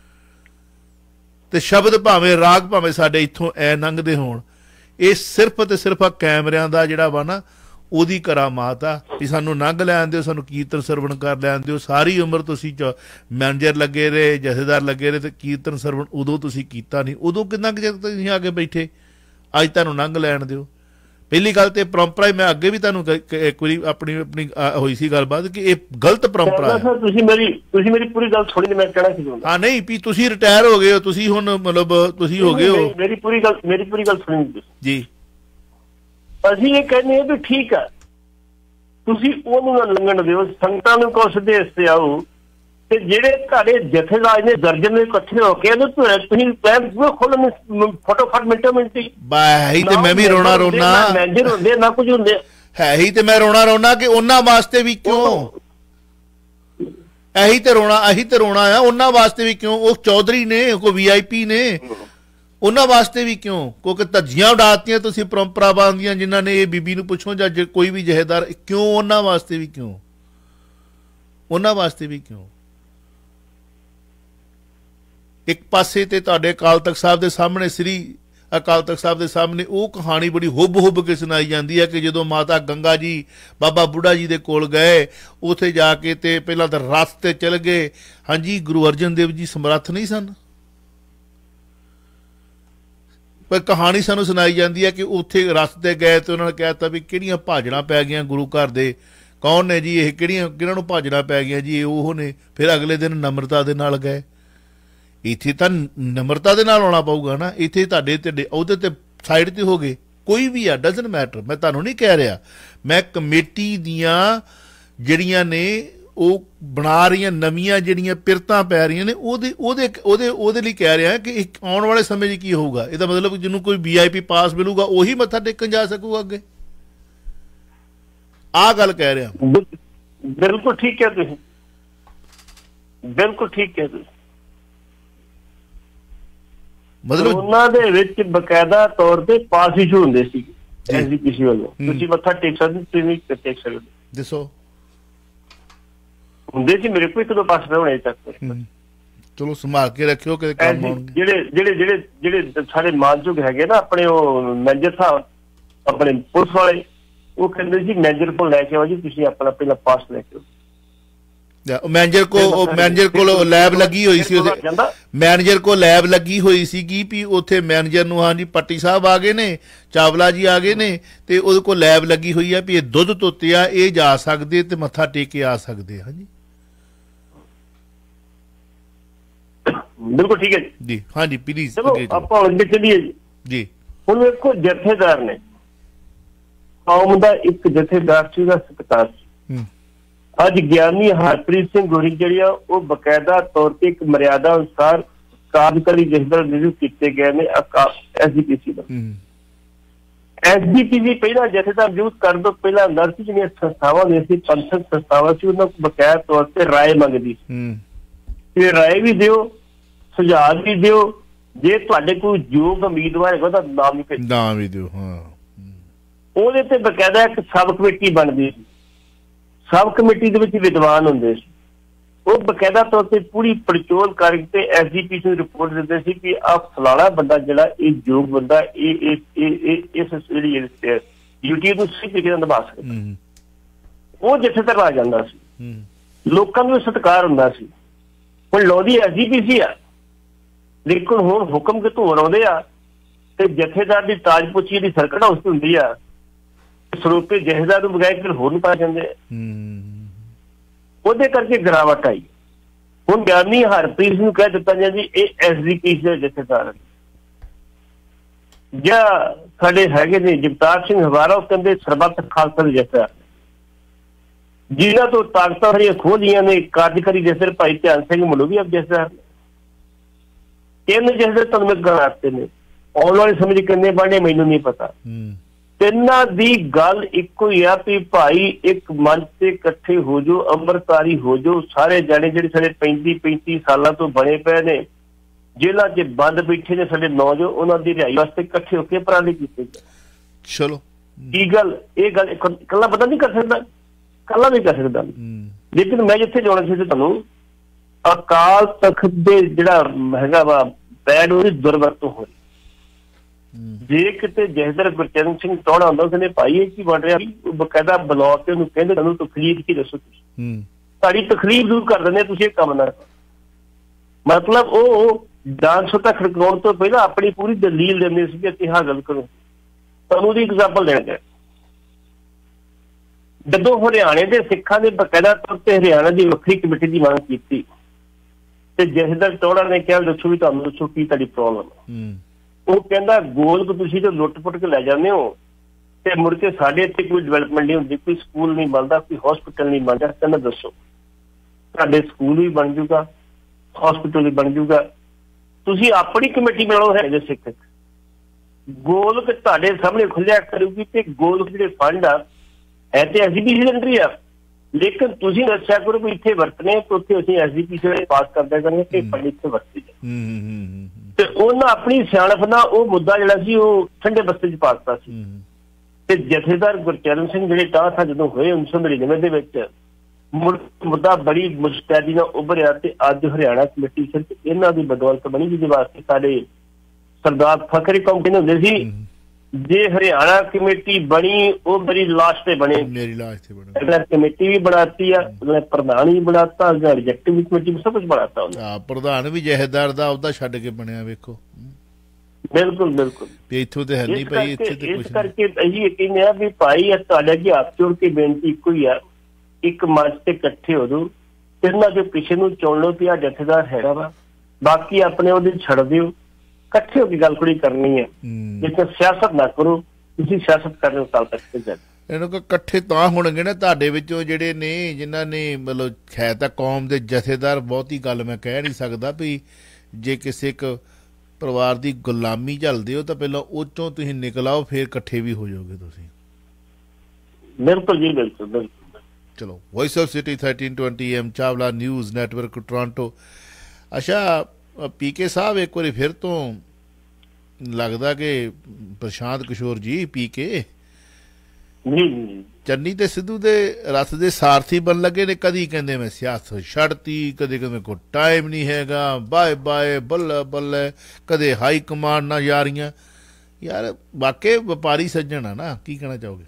Speaker 1: ते शब्द भावें राग भावें साडे इत्थों ऐ लंघदे होण। ये सिर्फ तो सिर्फ आ कैमरिਆਂ ਦਾ ਜਿਹੜਾ ਵਾ ਨਾ ਉਹਦੀ करामात आ भी सानू लंघ लैन दिओ, सानू कीर्तन सरवण कर लैन दिओ। सारी उम्र तुसीं मैनेजर लगे रहे, जथेदार लगे रहे, तो कीर्तन सरवण उदों तुसीं कीता नहीं, उदों किन्ना कुर तुसीं आके बैठे, अज तुहानू लंघ लैन दिओ। पहली गल तो परंपरा ही, मैं अगे भी तुहानू एक बारी अपनी अपनी होई सी गलबात कि ये गलत परंपरा है।
Speaker 2: तुसीं मेरी तुसीं मेरी पूरी गल सुणी, मैं कहना सी चाहुंदा।
Speaker 1: हाँ नहीं भी तुसीं रिटायर हो गए हो, तुसीं हुण मतलब तुसीं हो गए हो।
Speaker 2: मेरी पूरी गल मेरी पूरी गल सुणी
Speaker 1: जी।
Speaker 2: ਅਸੀਂ ਇਹ ਕਹਿੰਦੇ ਆ ਵੀ ਠੀਕ ਆ, ਤੁਸੀਂ ਉਹਨੂੰ ਨਾ ਲੰਘਣ ਦਿਓ, ਸੰਗਤਾਂ ਨੂੰ ਕੋ ਸੰਦੇਸ਼ ਤੇ ਆਓ, ਤੇ ਜਿਹੜੇ ਤੁਹਾਡੇ ਜਥੇਦਾਰ ਨੇ ਦਰਜਨ ਦੇ ਇਕੱਠੇ ਹੋ ਕੇ ਇਹਨੂੰ ਤੁਸੀਂ ਪਲਾਨ ਖੋਲਣ ਫਟੋਫਟ ਮਿੰਟੋ ਮਿੰਟੀ
Speaker 1: ਬਾਈ ਤੇ ਮੈਂ ਵੀ ਰੋਣਾ ਰੋਣਾ
Speaker 2: ਮੈਨੇਜਰ ਹੁੰਦੇ ਨਾ ਕੁਝ ਹੁੰਦੇ
Speaker 1: ਹੈ ਹੀ, ਤੇ ਮੈਂ ਰੋਣਾ ਰੋਣਾ ਕਿ ਉਹਨਾਂ ਵਾਸਤੇ ਵੀ ਕਿਉਂ ਇਹੀ ਤੇ ਰੋਣਾ ਇਹੀ ਤੇ ਰੋਣਾ ਆ ਉਹਨਾਂ ਵਾਸਤੇ ਵੀ ਕਿਉਂ, ਉਹ ਚੌਧਰੀ ਨੇ ਕੋਈ ਵੀ ਆਈ ਪੀ ਨੇ ਉਹਨਾਂ ਵਾਸਤੇ ਵੀ ਕਿਉਂ, ਕਿਉਂਕਿ ਧੱਜੀਆਂ ਉਡਾਤੀਆਂ ਤੁਸੀਂ ਪਰੰਪਰਾਵਾਂ ਦੀਆਂ, ਜਿਨ੍ਹਾਂ ਨੇ ਇਹ ਬੀਬੀ ਨੂੰ ਪੁੱਛੋ ਜਾਂ ਕੋਈ ਵੀ ਜਹੇਦਾਰ, ਕਿਉਂ ਉਹਨਾਂ ਵਾਸਤੇ ਵੀ ਕਿਉਂ, ਉਹਨਾਂ ਵਾਸਤੇ ਵੀ ਕਿਉਂ। ਇੱਕ ਪਾਸੇ ਤੇ ਤੁਹਾਡੇ ਅਕਾਲ ਤਖਤ ਸਾਹਿਬ ਦੇ ਸਾਹਮਣੇ, ਸ੍ਰੀ ਅਕਾਲ ਤਖਤ ਸਾਹਿਬ ਦੇ ਸਾਹਮਣੇ ਉਹ ਕਹਾਣੀ ਬੜੀ ਹੁੱਬ ਹੁੱਬ ਕੇ ਸੁਣਾਈ ਜਾਂਦੀ ਹੈ ਕਿ ਜਦੋਂ ਮਾਤਾ ਗੰਗਾ ਜੀ ਬਾਬਾ ਬੁੱਢਾ ਜੀ ਦੇ ਕੋਲ ਗਏ, ਉੱਥੇ ਜਾ ਕੇ ਤੇ ਪਹਿਲਾਂ ਤਾਂ ਰਥ ਤੇ ਚਲ ਗਏ। ਹਾਂਜੀ, ਗੁਰੂ ਅਰਜਨ ਦੇਵ ਜੀ ਸਮਰੱਥ ਨਹੀਂ ਸਨ, पर कहानी सानू सुनाई जाती है कि उत्थे रथ ते गए तो उन्होंने कहता भी किहड़ियां भाजड़ा पै गईयां गुरु घर दे, कौन ने जी ये, किहड़ियां किहनां नूं भाजड़ा पै गईयां जी, वो ने। फिर अगले दिन नम्रता दे नाल गए। इत्थे तां नम्रता दे नाल आउणा पऊगा ना, इत्थे तुहाडे ते उहदे ते साइड ते हो गए, कोई भी आ, डजंट मैटर। मैं तुहानूं नहीं कह रहा, मैं कमेटी दियां जिहड़ियां ने ਉਹ ਬਣਾ ਰਹੀਆਂ ਨਵੀਆਂ ਜਿਹੜੀਆਂ ਪਿਰਤਾਂ ਪੈ ਰਹੀਆਂ ਨੇ, ਉਹਦੇ ਉਹਦੇ ਉਹਦੇ ਉਹਦੇ ਲਈ ਕਹਿ ਰਿਹਾ ਕਿ ਇੱਕ ਆਉਣ ਵਾਲੇ ਸਮੇਂ 'ਚ ਕੀ ਹੋਊਗਾ। ਇਹਦਾ ਮਤਲਬ ਜਿਹਨੂੰ ਕੋਈ ਵੀ ਆਈ ਪੀ ਪਾਸ ਮਿਲੂਗਾ ਉਹੀ ਮੱਥਾ ਟੇਕਣ ਜਾ ਸਕੂਗਾ ਅੱਗੇ, ਆਹ ਗੱਲ ਕਹਿ ਰਿਹਾ।
Speaker 2: ਬਿਲਕੁਲ ਠੀਕ ਹੈ ਤੁਸੀਂ, ਬਿਲਕੁਲ ਠੀਕ ਹੈ ਤੁਸੀਂ। ਮਤਲਬ ਉਹਨਾਂ ਦੇ ਵਿੱਚ ਬਕਾਇਦਾ ਤੌਰ ਤੇ ਪਾਸ ਇਸ਼ੂ ਹੁੰਦੇ ਸੀ ਐਸਜੀਪੀਸੀ ਵੱਲੋਂ, ਤੁਸੀਂ ਮੱਥਾ ਟੇਕ ਸਕਦੇ, ਤੁਸੀਂ ਟੇਕ ਸਕਦੇ।
Speaker 1: ਦੱਸੋ
Speaker 2: ਹੁੰਦੇ ਸੀ ਮੇਰੇ ਕੋਲ ਇੱਕ ਦੋ ਪਾਸ ਹੋਣੇ ਤੱਕ।
Speaker 1: ਚਲੋ ਸੰਭਾਲ ਕੇ ਰੱਖਿਓ ਕਿ ਕੰਮ ਆਉਣਗੇ। ਜਿਹੜੇ
Speaker 2: ਜਿਹੜੇ ਜਿਹੜੇ ਜਿਹੜੇ ਸਾਡੇ ਮਾਨਯੋਗ ਹੈਗੇ ਨਾ ਆਪਣੇ ਉਹ ਮੈਨੇਜਰ ਸਾਹਿਬ ਆਪਣੇ ਪੁਲਿਸ ਵਾਲੇ, ਉਹ ਕਹਿੰਦੇ ਸੀ ਮੈਨੇਜਰ ਕੋਲ ਲੈ ਕੇ ਆਓ ਜੀ ਤੁਸੀਂ ਆਪਣਾ ਪਹਿਲਾਂ ਪਾਸ ਲੈ ਕੇ ਆਓ।
Speaker 1: ਮੈਨੇਜਰ ਕੋ ਮੈਨੇਜਰ ਕੋਲ ਲੈਬ ਲੱਗੀ ਹੋਈ ਸੀ, ਉਹਦੇ ਮੈਨੇਜਰ ਕੋਲ ਲੈਬ ਲੱਗੀ ਹੋਈ ਸੀਗੀ ਵੀ ਉੱਥੇ ਮੈਨੇਜਰ ਨੂੰ ਹਾਂਜੀ ਪੱਟੀ ਸਾਹਿਬ ਆ ਗਏ ਨੇ, ਚਾਵਲਾ ਜੀ ਆ ਗਏ ਨੇ, ਤੇ ਉਹਦੇ ਕੋਲ ਲੈਬ ਲੱਗੀ ਹੋਈ ਆ ਵੀ ਇਹ ਦੁੱਧ ਧੋਤੇ ਆ, ਇਹ ਜਾ ਸਕਦੇ ਤੇ ਮੱਥਾ ਟੇਕ ਕੇ ਆ ਸਕਦੇ। ਹਾਂਜੀ
Speaker 2: ਬਿਲਕੁਲ ਠੀਕ ਹੈ
Speaker 1: ਜੀ। ਹਾਂਜੀ ਪਲੀਜ਼
Speaker 2: ਆਪਾਂ ਅੱਗੇ ਚੱਲੀਏ ਜੀ।
Speaker 1: ਜੀ
Speaker 2: ਹੁਣ ਵੇਖੋ ਜਥੇਦਾਰ ਨੇ, ਕੌਮ ਦਾ ਇੱਕ ਜਥੇਦਾਰ ਸੀ, ਉਹਦਾ ਸਤਿਕਾਰ ਸੀ। ਅੱਜ ਗਿਆਨੀ ਹਰਪ੍ਰੀਤ ਸਿੰਘ ਗੋਰੀ ਜਿਹੜੀ ਆ ਉਹ ਬਕਾਇਦਾ ਤੌਰ ਤੇ ਇੱਕ ਮਰਿਆਦਾ ਅਨੁਸਾਰ ਕਾਰਜਕਾਰੀ ਜਥੇਦਾਰ ਨਿਯੁਕਤ ਕੀਤੇ ਗਏ ਨੇ ਐਸ ਜੀ ਪੀ ਸੀ ਦਾ। ਐਸ ਜੀ ਪੀ ਸੀ ਪਹਿਲਾਂ ਜਥੇਦਾਰ ਨਿਯੁਕਤ ਕਰਨ ਤੋਂ ਪਹਿਲਾਂ ਨਰਸੀ ਜਿਹੜੀਆਂ ਸੰਸਥਾਵਾਂ ਨੇ ਸੀ, ਪੰਥਕ ਸੰਸਥਾਵਾਂ ਸੀ, ਉਹਨਾਂ ਕੋਲ ਬਕਾਇਆ ਤੌਰ ਤੇ ਰਾਏ ਮੰਗਦੀ ਸੀ ਕਿ ਰਾਏ ਵੀ ਦਿਓ, ਸੁਝਾਅ ਵੀ ਦਿਓ, ਜੇ ਤੁਹਾਡੇ ਕੋਈ ਯੋਗ ਉਮੀਦਵਾਰ ਹੈਗਾ ਤਾਂ ਨਾਮ ਵੀ ਭੇਜੋ,
Speaker 1: ਨਾਮ ਵੀ ਦਿਓ। ਹਾਂ,
Speaker 2: ਉਹਦੇ ਤੇ ਬਕਾਇਦਾ ਇੱਕ ਸਬ ਕਮੇਟੀ ਬਣਦੀ ਸੀ। ਸਬ ਕਮੇਟੀ ਦੇ ਵਿੱਚ ਵਿਦਵਾਨ ਹੁੰਦੇ ਸੀ, ਉਹ ਬਕਾਇਦਾ ਤੌਰ ਤੇ ਪੂਰੀ ਪੜਚੋਲ ਕਰਕੇ ਐਸ ਜੀ ਪੀ ਸੀ ਨੂੰ ਰਿਪੋਰਟ ਦਿੰਦੇ ਸੀ ਕਿ ਆਹ ਫਲਾਣਾ ਬੰਦਾ ਜਿਹੜਾ ਇਹ ਯੋਗ ਬੰਦਾ ਇਹ ਇਸ ਜਿਹੜੀ ਡਿਊਟੀ ਨੂੰ ਸਹੀ ਤਰੀਕੇ ਨਾਲ ਨਿਭਾ ਸਕਦਾ। ਉਹ ਜਥੇਦਾਰ ਆ ਜਾਂਦਾ ਸੀ, ਲੋਕਾਂ ਨੂੰ ਸਤਿਕਾਰ ਹੁੰਦਾ ਸੀ। ਹੁਣ ਲੋਧੀ ਐਸ ਜੀ ਪੀ ਸੀ ਆ, ਲੇਕਿਨ ਹੁਣ ਹੁਕਮ ਕਿਤੋਂ ਆਉਂਦੇ ਆ ਤੇ ਜਥੇਦਾਰ ਦੀ ਤਾਜਪੋਸ਼ੀ ਦੀ ਸਰਕਟ ਹਾਊਸ ਹੁੰਦੀ ਆ, ਸਰੋਤੇ ਜਥੇਦਾਰ ਨੂੰ ਬਗੈਰ ਫਿਰ ਹੋਰ ਨੂੰ ਪਾ ਜਾਂਦੇ ਆ। ਉਹਦੇ ਕਰਕੇ ਗਿਰਾਵਟ ਆਈ। ਹੁਣ ਗਿਆਨੀ ਹਰਪ੍ਰੀਤ ਨੂੰ ਕਹਿ ਦਿੱਤਾ ਜਾਂਦਾ ਇਹ ਐਸ ਜੀ ਪੀ ਸੀ ਦੇ ਜਥੇਦਾਰ ਜਾਂ ਸਾਡੇ ਹੈਗੇ ਨੇ ਜਗਤਾਰ ਸਿੰਘ ਹਵਾਰਾ, ਉਹ ਕਹਿੰਦੇ ਸਰਬੱਤ ਖਾਲਸਾ ਦੇ ਜਥੇਦਾਰ, ਜਿਨ੍ਹਾਂ ਤੋਂ ਤਾਕਤਾਂ ਸਾਰੀਆਂ ਖੋਹ ਲਈਆਂ ਨੇ ਕਾਰਜਕਾਰੀ ਜਥੇਦਾਰ ਭਾਈ ਧਿਆਨ ਸਿੰਘ ਮਲੂਵੀਆ ਜਥੇਦਾਰ। ਤਿੰਨ ਜਥੇਦਾਰ ਤੁਹਾਨੂੰ ਮੈਂ ਗਣਾਤੇ ਨੇ, ਆਉਣ ਵਾਲੇ ਸਮੇਂ ਚ ਕਿੰਨੇ ਬਣਨੇ ਮੈਨੂੰ ਨਹੀਂ ਪਤਾ। ਤਿੰਨਾਂ ਦੀ ਗੱਲ ਇੱਕੋ ਹੀ ਆ ਵੀ ਭਾਈ ਇੱਕ ਮੰਚ ਤੇ ਇਕੱਠੇ ਹੋ ਜਾਓ, ਅੰਮ੍ਰਿਤਧਾਰੀ ਹੋ ਜਾਓ ਸਾਰੇ ਜਾਣੇ, ਜਿਹੜੇ ਸਾਡੇ ਪੈਂਤੀ ਪੈਂਤੀ ਸਾਲਾਂ ਤੋਂ ਬਣੇ ਪਏ ਨੇ, ਜੇਲ੍ਹਾਂ 'ਚ ਬੰਦ ਬੈਠੇ ਨੇ ਸਾਡੇ ਨੌਜਵਾਨ, ਉਹਨਾਂ ਦੀ ਰਿਹਾਈ ਵਾਸਤੇ ਇਕੱਠੇ ਹੋ ਕੇ ਉਪਰਾਲੇ ਕੀਤੇ ਗਏ।
Speaker 1: ਚਲੋ
Speaker 2: ਕੀ ਗੱਲ, ਇਹ ਗੱਲ ਇਕੱਲਾ ਬੰਦਾ ਨਹੀਂ ਕਰ ਸਕਦਾ, ਇਕੱਲਾ ਨਹੀਂ ਕਰ ਸਕਦਾ। ਲੇਕਿਨ ਮੈਂ ਜਿੱਥੇ ਜਾਣਾ ਸੀ ਤੁਹਾਨੂੰ, ਅਕਾਲ ਤਖਤ ਦੇ ਜਿਹੜਾ ਹੈਗਾ ਵਾ ਪੈਡ, ਉਹਦੀ ਦੁਰਵਰਤੋਂ ਹੋਈ। ਜੇ ਕਿਤੇ ਜਥੇਦਾਰ ਗੁਰਚਰਨ ਸਿੰਘ ਟੌਹੜਾ ਹੁੰਦਾ, ਉਸਨੇ ਭਾਈ ਇਹ ਕੀ ਬਣ ਰਿਹਾ, ਬਕਾਇਦਾ ਬਲੌਕ ਤੇ ਉਹਨੂੰ ਕਹਿੰਦੇ ਤੁਹਾਨੂੰ ਤਕਲੀਫ ਕੀ ਦੱਸੋ, ਤੁਸੀਂ ਤੁਹਾਡੀ ਤਕਲੀਫ ਦੂਰ ਕਰ ਦਿੰਦੇ, ਤੁਸੀਂ ਇਹ ਕੰਮ ਨਾ ਕਰੋ। ਮਤਲਬ ਉਹ ਡਾਂਸ ਤੱਕ ਖੜਕਾਉਣ ਤੋਂ ਪਹਿਲਾਂ ਆਪਣੀ ਪੂਰੀ ਦਲੀਲ ਦਿੰਦੇ ਸੀ ਕਿ ਆਹ ਗੱਲ ਕਰੋ। ਤੁਹਾਨੂੰ ਉਹਦੀ ਐਗਜ਼ਾਮਪਲ ਦੇਣਾ ਚਾਹੀਦਾ। ਜਦੋਂ ਹਰਿਆਣੇ ਦੇ ਸਿੱਖਾਂ ਦੇ ਬਕਾਇਦਾ ਤੌਰ ਤੇ ਹਰਿਆਣਾ ਦੀ ਵੱਖਰੀ ਕਮੇਟੀ ਦੀ ਮੰਗ ਕੀਤੀ ਤੇ ਜਥੇਦਾਰ ਟੌਹੜਾ ਨੇ ਕਿਹਾ ਦੱਸੋ ਵੀ ਤੁਹਾਨੂੰ ਦੱਸੋ ਕੀ ਤੁਹਾਡੀ ਪ੍ਰੋਬਲਮ। ਉਹ ਕਹਿੰਦਾ ਗੋਲਕ ਤੁਸੀਂ ਤਾਂ ਲੁੱਟ ਪੁੱਟ ਕੇ ਲੈ ਜਾਂਦੇ ਹੋ ਤੇ ਮੁੜ ਕੇ ਸਾਡੇ ਇੱਥੇ ਕੋਈ ਡਿਵੈਲਪਮੈਂਟ ਨਹੀਂ ਹੁੰਦੀ, ਕੋਈ ਸਕੂਲ ਨਹੀਂ ਬਣਦਾ, ਕੋਈ ਹਸਪੀਟਲ ਨਹੀਂ ਬਣਦਾ। ਕਹਿੰਦਾ ਦੱਸੋ ਤੁਹਾਡੇ ਸਕੂਲ ਵੀ ਬਣ ਜੂਗਾ, ਹਸਪੀਟਲ ਵੀ ਬਣ ਜੂਗਾ, ਤੁਸੀਂ ਆਪਣੀ ਕਮੇਟੀ ਬਣਾਓ ਹੈਗੇ ਸਿੱਖ। ਗੋਲਕ ਤੁਹਾਡੇ ਸਾਹਮਣੇ ਖੁੱਲਿਆ ਕਰੂਗੀ ਤੇ ਗੋਲਕ ਜਿਹੜੇ ਫੰਡ ਆ ਹੈ ਤੇ ਐਸ ਜੀ ਪੀ ਸੀ ਦੇ ਅੰਦਰ ਹੀ ਆ, ਲੇਕਿਨ ਤੁਸੀਂ ਦੱਸਿਆ ਕਰੋ ਵੀ ਇੱਥੇ ਵਰਤਣੇ ਉੱਥੇ ਅਸੀਂ ਐਸ ਜੀ ਪੀ ਸੀ ਪਾਸ ਕਰਦਿਆ ਕਰਾਂਗੇ ਕਿ ਫੰਡ ਇੱਥੇ ਵਰਤੇ ਜਾਣ। ਤੇ ਉਹਨਾਂ ਆਪਣੀ ਸਿਆਣਪ ਨਾਲ ਉਹ ਮੁੱਦਾ ਜਿਹੜਾ ਸੀ ਉਹ ਠੰਡੇ ਬਸਤੇ ਚ ਪਾ ਦਿੱਤਾ ਸੀ। ਤੇ ਜਥੇਦਾਰ ਗੁਰਚਰਨ ਸਿੰਘ ਜਿਹੜੇ ਟਾਂਸਾ ਜਦੋਂ ਹੋਏ ਉੱਨੀ ਸੌ ਨੜਿਨਵੇਂ ਦੇ ਵਿੱਚ, ਮੁੱਦਾ ਬੜੀ ਮੁਸ਼ਤੈਦੀ ਨਾਲ ਉੱਭਰਿਆ ਤੇ ਅੱਜ ਹਰਿਆਣਾ ਕਮੇਟੀ ਸਿਰਫ ਇਹਨਾਂ ਦੀ ਬਦੌਲਤ ਬਣੀ, ਜਿਹਦੇ ਵਾਸਤੇ ਸਾਡੇ ਸਰਦਾਰ ਫਖਰੀ ਕੌਮ ਕਹਿੰਦੇ ਹੁੰਦੇ ਸੀ ਜੇ ਹਰਿਆਣਾ ਕਮੇਟੀ ਬਣੀ ਉਹ ਮੇਰੀ ਲਾਸ਼ ਤੇ ਬਣੇ,
Speaker 1: ਮੇਰੀ ਲਾਸ਼ ਤੇ ਬਣੇ।
Speaker 2: ਕਮੇਟੀ ਵੀ ਬਣਾਤੀ ਆ, ਪ੍ਰਧਾਨ ਵੀ ਬਣਾਤਾ, ਐਗਜ਼ੈਕਟਿਵ ਕਮੇਟੀ ਸਭ ਕੁਝ ਬਣਾਤਾ ਉਹਨੇ।
Speaker 1: ਪ੍ਰਧਾਨ ਵੀ ਜਥੇਦਾਰ ਦਾ ਉਹਦਾ ਛੱਡ ਕੇ ਬਣਿਆ, ਵੇਖੋ।
Speaker 2: ਬਿਲਕੁਲ ਬਿਲਕੁਲ
Speaker 1: ਇੱਥੋਂ ਤੇ ਹੈ ਨਹੀਂ ਭਾਈ, ਇੱਥੇ ਤੇ
Speaker 2: ਇਸ ਕਰਕੇ ਅਸੀਂ ਕਹਿੰਦੇ ਆ ਵੀ ਭਾਈ ਤੁਹਾਡੇ ਅੱਗੇ ਹੱਥ ਜੋੜ ਕੇ ਬੇਨਤੀ ਇੱਕੋ ਹੀ ਆ, ਇੱਕ ਮੰਚ ਤੇ ਇਕੱਠੇ ਹੋ ਜਾਓ, ਇਹਨਾਂ ਦੇ ਪਿੱਛੇ ਨੂੰ ਚੁਣ ਲਓ ਵੀ ਆ ਜਥੇਦਾਰ ਹੈਗਾ ਵਾ, ਬਾਕੀ ਆਪਣੇ ਉਹਦੇ ਛੱਡ ਦਿਓ, ਇਕੱਠੇ ਹੋ ਕੇ ਗੱਲ ਕੋਈ ਕਰਨੀ ਹੈ। ਲੇਕਿਨ ਸਿਆਸਤ ਨਾ ਕਰੋ, ਤੁਸੀਂ ਸਿਆਸਤ ਕਰ ਰਹੇ ਹੋ ਕੱਲ ਤੱਕ ਤੇ ਜਾ
Speaker 1: ਇਹਨੂੰ ਕਿ ਇਕੱਠੇ ਤਾਂ ਹੋਣਗੇ ਨਾ ਤੁਹਾਡੇ ਵਿੱਚੋਂ ਜਿਹੜੇ ਨੇ ਜਿਨ੍ਹਾਂ ਨੇ ਮਤਲਬ ਹੈ ਤਾਂ ਕੌਮ ਦੇ ਜਥੇਦਾਰ। ਬਹੁਤੀ ਗੱਲ ਮੈਂ ਕਹਿ ਨਹੀਂ ਸਕਦਾ ਵੀ ਜੇ ਕਿਸੇ ਇੱਕ ਪਰਿਵਾਰ ਦੀ ਗੁਲਾਮੀ ਝੱਲਦੇ ਹੋ ਤਾਂ ਪਹਿਲਾਂ ਉਹ ਚੋਂ ਤੁਸੀਂ ਨਿਕਲ ਆਓ, ਫਿਰ ਇਕੱਠੇ ਵੀ ਹੋ ਜਾਓਗੇ ਤੁਸੀਂ।
Speaker 2: ਬਿਲਕੁਲ ਜੀ, ਬਿਲਕੁਲ ਬਿਲਕੁਲ।
Speaker 1: ਚਲੋ, voice of city thirteen twenty M Chawla news network Toronto. ਅੱਛਾ ਪੀ ਕੇ ਸਾਹਿਬ, ਇੱਕ ਵਾਰੀ ਫਿਰ ਤੋਂ ਲੱਗਦਾ ਕਿ ਪ੍ਰਸ਼ਾਂਤ ਕਿਸ਼ੋਰ ਜੀ ਪੀ ਕੇ ਚੰਨੀ ਤੇ ਸਿੱਧੂ ਦੇ ਰਥ ਦੇ ਸਾਰਥੀ ਬਣ ਲੱਗੇ ਨੇ। ਕਦੀ ਕਹਿੰਦੇ ਮੈਂ ਸਿਆਸਤ ਛੱਡਤੀ, ਕਦੇ ਕਹਿੰਦੇ ਕੋਈ ਟਾਈਮ ਨਹੀਂ ਹੈਗਾ, ਬਾਏ ਬਾਏ, ਬੱਲੇ ਬੱਲੇ, ਕਦੇ ਹਾਈ ਕਮਾਂਡ ਨਾਲ ਯਾਰੀਆਂ। ਯਾਰ ਵਾਕਈ ਵਪਾਰੀ ਸੱਜਣ ਆ ਨਾ, ਕੀ ਕਹਿਣਾ ਚਾਹੋਗੇ?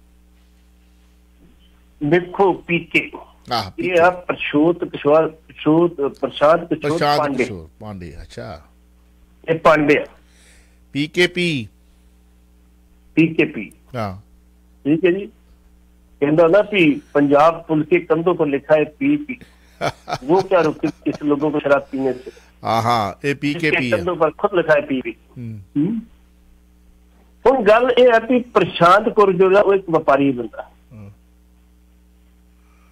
Speaker 2: ਦੇਖੋ ਪੀਕੇ ਇਹ ਆ ਪ੍ਰਸ਼ੋਤ ਕਿਸ਼ੋਰ, ਪ੍ਰਸ਼ੋਤ ਪ੍ਰਸ਼ਾਂਤ ਕਿਸ਼ੋਰ ਪਾਂਡੇ
Speaker 1: ਪਾਂਡੇ ਅੱਛਾ
Speaker 2: ਇਹ ਪਾਂਡੇ ਆ,
Speaker 1: ਪੀਕੇ ਪੀ
Speaker 2: ਪੀਕੇ ਪੀ
Speaker 1: ਹਾਂ
Speaker 2: ठीक है जी। कहता ना कि पंजाब पुलिस के कंधों पर लिखा है पी पी, वो क्या रोके किस लोगों को शराब पीने से? हाँ ये पी के पी कंधों पर खुद लिखा है पी पी। ਹੁਣ ਗੱਲ ਇਹ ਹੈ ਕਿ ਪ੍ਰਸ਼ਾਂਤ ਕੌਰ ਜੋ ਹੈ ਉਹ ਇੱਕ ਵਪਾਰੀ ਬੰਦਾ,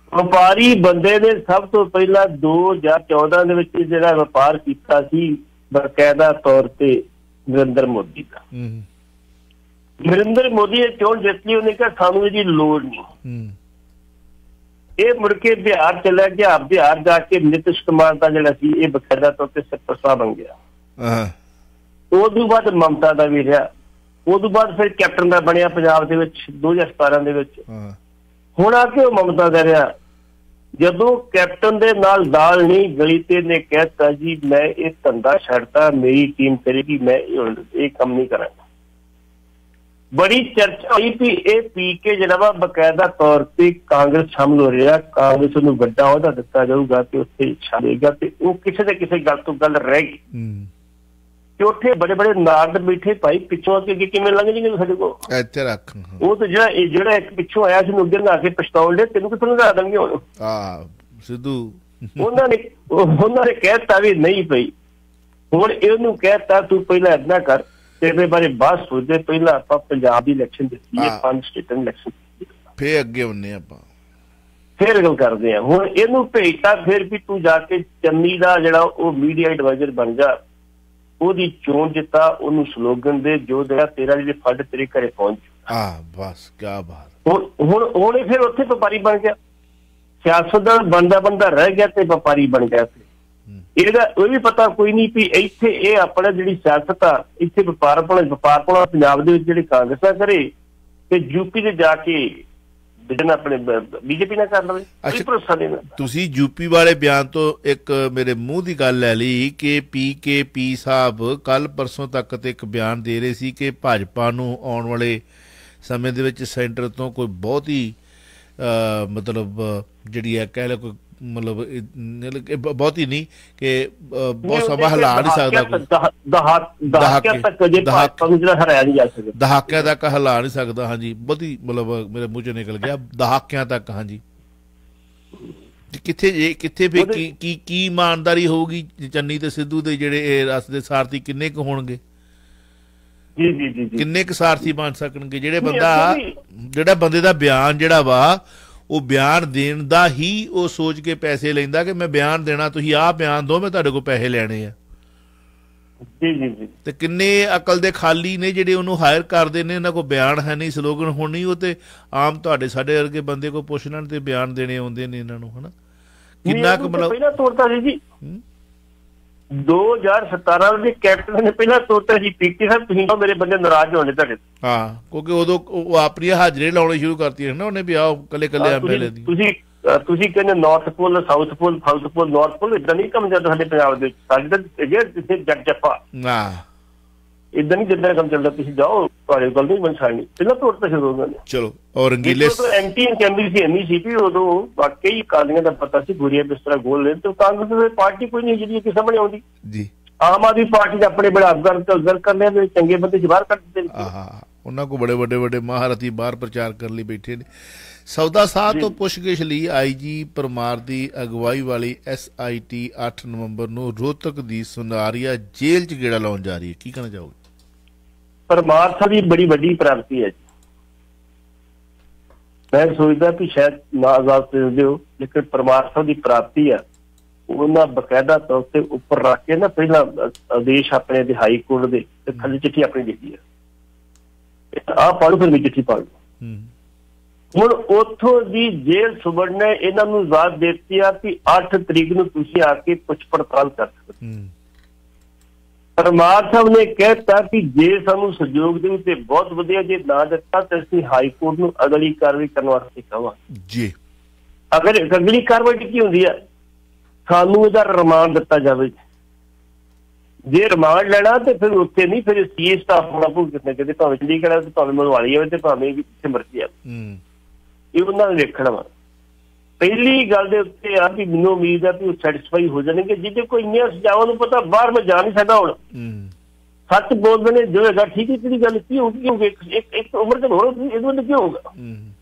Speaker 2: ਵਪਾਰੀ ਬੰਦੇ ਨੇ ਸਭ ਤੋਂ ਪਹਿਲਾਂ ਦੋ ਹਜ਼ਾਰ ਚੌਦਾਂ ਦੇ ਵਿੱਚ ਜਿਹੜਾ ਵਪਾਰ ਕੀਤਾ ਸੀ ਬਕਾਇਦਾ ਤੌਰ ਤੇ ਨਰਿੰਦਰ ਮੋਦੀ ਦਾ। ਨਰਿੰਦਰ ਮੋਦੀ ਨੇ ਚੋਣ ਜਿੱਤ ਲਈ, ਉਹਨੇ ਕਿਹਾ ਸਾਨੂੰ ਇਹਦੀ ਲੋੜ ਨਹੀਂ। ਇਹ ਮੁੜ ਕੇ ਬਿਹਾਰ ਚਲਾ ਗਿਆ, ਬਿਹਾਰ ਜਾ ਕੇ ਨਿਤਿਸ਼ ਕੁਮਾਰ ਦਾ ਜਿਹੜਾ ਸੀ ਇਹ ਬਕਾਇਦਾ ਤੌਰ ਤੇ ਸਰਪ੍ਰਸਤ ਬਣ ਗਿਆ। ਉਦੋਂ ਬਾਅਦ ਮਮਤਾ ਦਾ ਵੀ ਰਿਹਾ, ਉਦੋਂ ਬਾਅਦ ਫਿਰ ਕੈਪਟਨ ਦਾ ਬਣਿਆ ਪੰਜਾਬ ਦੇ ਵਿੱਚ ਦੋ ਹਜ਼ਾਰ ਸਤਾਰਾਂ ਦੇ ਵਿੱਚ। ਹੁਣ ਆ ਕੇ ਉਹ ਮਮਤਾ ਦਾ ਰਿਹਾ। ਜਦੋਂ ਕੈਪਟਨ ਦੇ ਨਾਲ ਦਾਲ ਨਹੀਂ ਗਲੀ ਤੇ ਨੇ ਕਹਿਤਾ ਜੀ ਮੈਂ ਇਹ ਧੰਦਾ ਛੱਡਤਾ, ਮੇਰੀ ਟੀਮ ਕਰੇਗੀ, ਮੈਂ ਇਹ ਕੰਮ ਨਹੀਂ ਕਰਾਂਗਾ। ਬੜੀ ਚਰਚਾ ਹੋਈ ਵੀ ਇਹ ਪੀ ਕੇ ਜਿਹੜਾ ਵਾ ਬਕਾਇਦਾ ਤੌਰ ਤੇ ਕਾਂਗਰਸ ਸ਼ਾਮਲ ਹੋ ਰਿਹਾ, ਕਾਂਗਰਸ ਨੂੰ ਵੱਡਾ ਅਹੁਦਾ ਦਿੱਤਾ ਜਾਊਗਾ ਤੇ ਉੱਥੇ ਛਾੜੇਗਾ, ਤੇ ਉਹ ਕਿਸੇ ਨਾ ਕਿਸੇ ਗੱਲ ਤੋਂ ਗੱਲ ਰਹਿ ਗਈ। ਤੇ ਉੱਥੇ ਬੜੇ ਬੜੇ ਨਾਰਦ ਬੈਠੇ ਭਾਈ, ਪਿੱਛੋਂ ਅੱਗੇ ਕਿਵੇਂ ਲੰਘ ਜਾਣਗੇ ਸਾਡੇ ਕੋਲ, ਇੱਥੇ ਰੱਖ। ਉਹ ਤਾਂ ਜਿਹੜਾ ਇਹ ਜਿਹੜਾ ਇੱਕ ਪਿੱਛੋਂ ਆਇਆ ਸੀ ਅੱਗੇ ਲੰਘਾ ਕੇ ਪਛਤਾਉਣ ਦੇ, ਤੈਨੂੰ ਕਿੱਥੋਂ ਲੰਘਾ ਦੇਣਗੇ ਹੁਣ। ਹਾਂ ਸਿੱਧੂ ਉਹਨਾਂ ਨੇ ਉਹਨਾਂ ਨੇ ਕਹਿਤਾ ਵੀ ਨਹੀਂ ਪਈ। ਹੁਣ ਇਹਨੂੰ ਕਹਿਤਾ ਤੂੰ ਪਹਿਲਾਂ ਏਦਾਂ ਕਰ, ਤੇਰੇ ਬਾਰੇ ਬਾਅਦ ਸੋਚਦੇ, ਪਹਿਲਾਂ ਆਪਾਂ ਪੰਜਾਬ ਦੀ ਇਲੈਕਸ਼ਨ ਦਿੱਤੀ ਹੈ, ਪੰਜ ਸਟੇਟਾਂ ਦੀ ਇਲੈਕਸ਼ਨ, ਫੇਰ ਅੱਗੇ ਹੁੰਨੇ ਆਪਾਂ, ਫੇਰ ਗੱਲ ਕਰਦੇ ਆ। ਹੁਣ ਇਹਨੂੰ ਭੇਜਤਾ ਫਿਰ ਵੀ ਤੂੰ ਜਾ ਕੇ ਚੰਨੀ ਦਾ ਜਿਹੜਾ ਉਹ ਮੀਡੀਆ ਐਡਵਾਈਜ਼ਰ ਬਣ ਜਾ, ਉਹਦੀ ਚੋਣ ਜਿੱਤਾ, ਉਹਨੂੰ ਸਲੋਗਨ ਦੇ ਜੋ ਦੇਗਾ ਤੇਰਾ ਜਿਹੜੇ ਫੰਡ ਤੇਰੇ ਘਰੇ ਪਹੁੰਚ। ਹਾਂ ਬਸ ਕਿਆ ਬਾਤ। ਹੁਣ ਹੁਣ ਉਹਨੇ ਫਿਰ ਉੱਥੇ ਵਪਾਰੀ ਬਣ ਗਿਆ, ਸਿਆਸਤਦਾਨ ਬਣਦਾ ਬਣਦਾ ਰਹਿ ਗਿਆ ਤੇ ਵਪਾਰੀ ਬਣ ਗਿਆ। ਇਹਦਾ ਉਹ ਵੀ ਪਤਾ ਕੋਈ ਨਹੀਂ ਵੀ ਇੱਥੇ ਇਹ ਆਪਣਾ ਜਿਹੜੀ ਸਿਆਸਤ ਆ, ਇੱਥੇ ਵਪਾਰ ਵਪਾਰ ਪਾਉਣਾ ਪੰਜਾਬ ਦੇ ਵਿੱਚ ਜਿਹੜੀ ਕਾਂਗਰਸ ਨਾਲ ਕਰੇ ਤੇ ਯੂਪੀ ਤੇ ਜਾ ਕੇ ਆਪਣੇ ਬੀਜੇਪੀ ਨਾਲ ਕਰ ਲਵੇ, ਕੋਈ ਭਰੋਸਾ ਨਹੀਂ। ਤੁਸੀਂ ਯੂਪੀ ਵਾਲੇ ਬਿਆਨ ਤੋਂ ਇੱਕ ਮੇਰੇ ਮੂੰਹ ਦੀ ਗੱਲ ਲੈ ਲਈ ਕਿ ਪੀ ਕੇ ਪੀ ਸਾਹਿਬ ਕੱਲ ਪਰਸੋਂ ਤੱਕ ਤੇ ਇੱਕ ਬਿਆਨ ਦੇ ਰਹੇ ਸੀ ਕਿ ਭਾਜਪਾ ਨੂੰ ਆਉਣ ਵਾਲੇ ਸਮੇਂ ਦੇ ਵਿੱਚ ਸੈਂਟਰ ਤੋਂ ਕੋਈ ਬਹੁਤ ਹੀ ਮਤਲਬ ਜਿਹੜੀ ਹੈ ਕਹਿ ਲਓ ਕੋਈ ਮਤਲਬ ਬਹੁਤੀ ਨਹੀਂ ਕਿ ਬਹੁਤ ਸਮਾਂ ਹਿਲਾ ਨਹੀਂ ਸਕਦਾ, ਦਹਾਕਿਆਂ ਤੱਕ ਹਿਲਾ ਨਹੀਂ ਸਕਦਾ। ਹਾਂਜੀ ਬਹੁਤੀ ਮਤਲਬ ਮੇਰੇ ਮੂੰਹ ਚੋਂ ਨਿਕਲ ਗਿਆ, ਦਹਾਕਿਆਂ ਤੱਕ। ਹਾਂਜੀ ਕਿੱਥੇ ਕਿੱਥੇ ਵੀ ਕੀ ਕੀ ਇਮਾਨਦਾਰੀ ਹੋਊਗੀ ਚੰਨੀ ਤੇ ਸਿੱਧੂ ਦੇ ਜਿਹੜੇ ਇਹ ਰਸ ਦੇ ਸਾਰਥੀ ਕਿੰਨੇ ਕੁ ਹੋਣਗੇ? ਜੀ ਜੀ ਜੀ ਕਿੰਨੇ ਕੁ ਸਾਰਥੀ ਬਣ ਸਕਣਗੇ? ਜਿਹੜੇ ਬੰਦਾ ਜਿਹੜਾ ਬੰਦੇ ਦਾ ਬਿਆਨ ਜਿਹੜਾ ਵਾ ਉਹ ਬਿਆਨ ਦੇਣ ਦਾ ਹੀ ਉਹ ਸੋਚ ਕੇ ਪੈਸੇ ਲੈਂਦਾ ਕਿ ਮੈਂ ਬਿਆਨ ਦੇਣਾ, ਤੁਸੀਂ ਆਹ ਬਿਆਨ ਦਿਓ, ਮੈਂ ਤੁਹਾਡੇ ਕੋਲ ਪੈਸੇ ਲੈਣੇ ਆ। ਜੀ ਜੀ ਜੀ ਤੇ ਕਿੰਨੇ ਅਕਲ ਦੇ ਖਾਲੀ ਨੇ ਜਿਹੜੇ ਉਹਨੂੰ ਹਾਇਰ ਕਰਦੇ ਨੇ, ਇਹਨਾਂ ਕੋਲ ਬਿਆਨ ਹੈ ਨਹੀਂ, ਸਲੋਗਨ ਹੁਣ ਨਹੀਂ, ਉਹ ਤੇ ਆਮ ਤੁਹਾਡੇ ਸਾਡੇ ਵਰਗੇ ਬੰਦੇ ਕੋਲ ਪੁੱਛ ਲੈਣ ਤੇ ਬਿਆਨ ਦੇਣੇ ਆਉਂਦੇ ਨੇ ਇਹਨਾਂ ਨੂੰ, ਹਨਾ। ਕਿੰਨਾ ਕੁ ਮਤਲਬ ਪਹਿਲਾਂ ਤੋੜਤਾ ਸੀ ਜੀ ਦੋ ਹਜ਼ਾਰ ਸਤਾਰਾਂ ਦੇ ਕੈਪਟਨ ਨੇ ਪਹਿਲਾਂ ਤੋੜਤਾ ਸੀ ਪੀਕੇ ਸਾਹਿਬ, ਤੁਸੀਂ ਮੇਰੇ ਬੰਦੇ ਨਾਰਾਜ਼ ਹੋਣੇ ਤੁਹਾਡੇ। ਹਾਂ ਕਿਉਂਕਿ ਉਦੋਂ ਉਹ ਆਪਣੀਆਂ ਹਾਜ਼ਰੀ ਲਾਉਣੀ ਸ਼ੁਰੂ ਕਰਤੀ ਨਾ ਉਹਨੇ ਵੀ ਆਓ ਕੱਲੇ ਕੱਲੇ ਐਮਐਲਏ ਦੀ। ਤੁਸੀਂ ਤੁਸੀਂ ਕਹਿੰਦੇ north pole, south pole, south pole, north pole, ਏਦਾਂ ਨਹੀਂ ਕੰਮ ਚੱਲਦਾ ਸਾਡੇ ਪੰਜਾਬ ਦੇ ਵਿੱਚ। ਸਾਡੇ ਤਾਂ ਜਿੱਥੇ ਜੱਟ ਜੱਪਾ ਏਦਾਂ ਨਹੀਂ ਜਿੱਦਾਂ ਕੰਮ ਚੱਲਦਾ। ਤੁਸੀਂ ਜਾਓ, ਤੁਹਾਡੇ ਗੱਲ ਨਹੀਂ ਬਣ ਸਕਦੀ, ਪਹਿਲਾਂ ਤੋੜਤਾ ਸ਼ੁਰੂ ਉਹਨਾਂ ਨੇ। ਚਲੋ ਔਰ ਰੰਗੀਲੇ ਐਂਟੀ ਇਨਕੈਂਬੀਸੀ ਇੰਨੀ ਸੀ ਵੀ ਉਦੋਂ ਵਾਕਈ ਅਕਾਲੀਆਂ ਦਾ ਪਤਾ ਸੀ ਗੁਰੀਆ ਬਿਸਤਰਾ ਗੋਲ ਲੈਣ ਤੇ ਕਾਂਗਰਸ ਪਾਰਟੀ ਕੋਈ ਨਹੀਂ ਜਿਹੜੀ ਕਿ ਸਾਹਮਣੇ ਆਉਂਦੀ ਜੀ। ਆਮ ਆਦਮੀ ਪਾਰਟੀ ਦੇ ਆਪਣੇ ਬੜਾ ਅਫਗਰ ਅਫਗਰ ਕਰਨੇ ਦੇ ਚੰਗੇ ਬੰਦੇ ਸੀ ਬਾਹਰ ਕੱਢ ਦਿੰਦੇ ਨੇ। ਉਹਨਾਂ ਕੋਲ ਬੜੇ ਵੱਡੇ ਵੱਡੇ ਮਹਾਰਥੀ ਬਾਹਰ ਪ੍ਰਚਾਰ ਕਰਨ ਲਈ ਬੈਠੇ ਨੇ। ਸੌਦਾ ਸਾਹ ਤੋਂ ਪੁੱਛਗਿੱਛ ਲਈ ਆਈ ਜੀ ਪਰਮਾਰ ਦੀ ਅਗਵਾਈ ਵਾਲੀ ਐਸ ਆਈ ਟੀ ਅੱਠ ਨਵੰਬਰ ਨੂੰ ਰੋਹਤਕ ਦੀ ਸੁਨਾਰੀਆ ਜੇਲ੍ਹ ਚ ਗੇੜਾ ਲਾਉਣ ਜਾ ਰਹੀ ਹੈ, ਕੀ ਕਹਿਣਾ ਚਾਹੋਗੇ? ਪਰਮਾਰ ਸਾਹਿਬ ਦੀ ਬੜੀ ਵੱਡੀ ਪ੍ਰਾਪਤੀ ਹੈ ਜੀ। ਮੈਂ ਸੋਚਦਾ ਵੀ ਸ਼ਾਇਦ ਨਾ ਆਜ਼ਾਦ ਕਰਦੇ ਹੋ, ਲੇਕਿਨ ਪਰਮਾਰ ਸਾਹਿਬ ਦੀ ਪ੍ਰਾਪਤੀ ਆ ਉਹਨਾਂ ਬਕਾਇਦਾ ਤੌਰ ਤੇ ਉੱਪਰ ਰੱਖ ਕੇ ਨਾ ਪਹਿਲਾਂ ਆਦੇਸ਼ ਆਪਣੇ ਦੇ ਹਾਈ ਕੋਰਟ ਦੇ ਤੇ ਥੱਲੇ ਚਿੱਠੀ ਆਪਣੀ ਲਿਖੀ ਹੈ, ਆਹ ਪੜ੍ਹੋ ਫਿਰ ਵੀ ਚਿੱਠੀ ਪੜ੍ਹ ਲਓ। ਹੁਣ ਉੱਥੋਂ ਦੀ ਜੇਲ੍ਹ ਸੁਬੜ ਨੇ ਇਹਨਾਂ ਨੂੰ ਇਜਾਜ਼ਤ ਦੇ ਦਿੱਤੀ ਆ ਕਿ ਅੱਠ ਤਰੀਕ ਨੂੰ ਤੁਸੀਂ ਆ ਕੇ ਪੁੱਛ ਪੜਤਾਲ ਕਰ ਸਕਦੇ। ਪਰਮਾਰ ਸਾਹਿਬ ਨੇ ਕਹਿਤਾ ਕਿ ਜੇ ਸਾਨੂੰ ਸਹਿਯੋਗ ਦੇ ਤੇ ਬਹੁਤ ਵਧੀਆ, ਜੇ ਨਾ ਦਿੱਤਾ ਤਾਂ ਅਸੀਂ ਹਾਈ ਕੋਰਟ ਨੂੰ ਅਗਲੀ ਕਾਰਵਾਈ ਕਰਨ ਵਾਸਤੇ ਕਹਾਂਗੇ ਜੀ। ਅਗਰ ਅਗਲੀ ਕਾਰਵਾਈ ਕੀ ਹੁੰਦੀ ਹੈ, ਸਾਨੂੰ ਇਹਦਾ ਰਿਮਾਂਡ ਦਿੱਤਾ ਜਾਵੇ। ਜੇ ਰਿਮਾਂਡ ਲੈਣਾ ਤੇ ਫਿਰ ਉੱਥੇ ਨਹੀਂ, ਫਿਰ ਸੀ ਸਟਾਫ ਹੋਣਾ ਭੁਗਤਣਾ ਚਾਹੀਦਾ, ਭਾਵੇਂ ਚੰਡੀਗੜ੍ਹ ਤੇ ਭਾਵੇਂ ਮੋਹਾਲੀ ਆਵੇ ਤੇ ਭਾਵੇਂ ਜਿੱਥੇ ਮਰਜ਼ੀ ਆਵੇ, ਇਹ ਉਹਨਾਂ ਨੇ ਵੇਖਣਾ ਵਾ। ਪਹਿਲੀ ਗੱਲ ਦੇ ਉੱਤੇ ਆ ਵੀ ਮੈਨੂੰ ਉਮੀਦ ਆ ਵੀ ਉਹ ਸੈਟਿਸਫਾਈ ਹੋ ਜਾਣਗੇ। ਜਿਹਦੇ ਕੋਈ ਇੰਨੀਆਂ ਸਜ਼ਾਵਾਂ ਨੂੰ ਪਤਾ ਬਾਹਰ ਮੈਂ ਜਾ ਨਹੀਂ ਸਕਦਾ, ਹੁਣ ਸੱਚ ਬੋਲਦੇ ਨੇ ਜੋ ਹੈਗਾ ਠੀਕ ਹੈ, ਕਿਹੜੀ ਗੱਲ ਕੀ ਹੋਊਗੀ ਹੋਊਗੀ ਇੱਕ ਉਮਰ ਦੇ ਹੋਰ ਇਹਦੇ ਵਿੱਚ ਕੀ ਹੋਊਗਾ।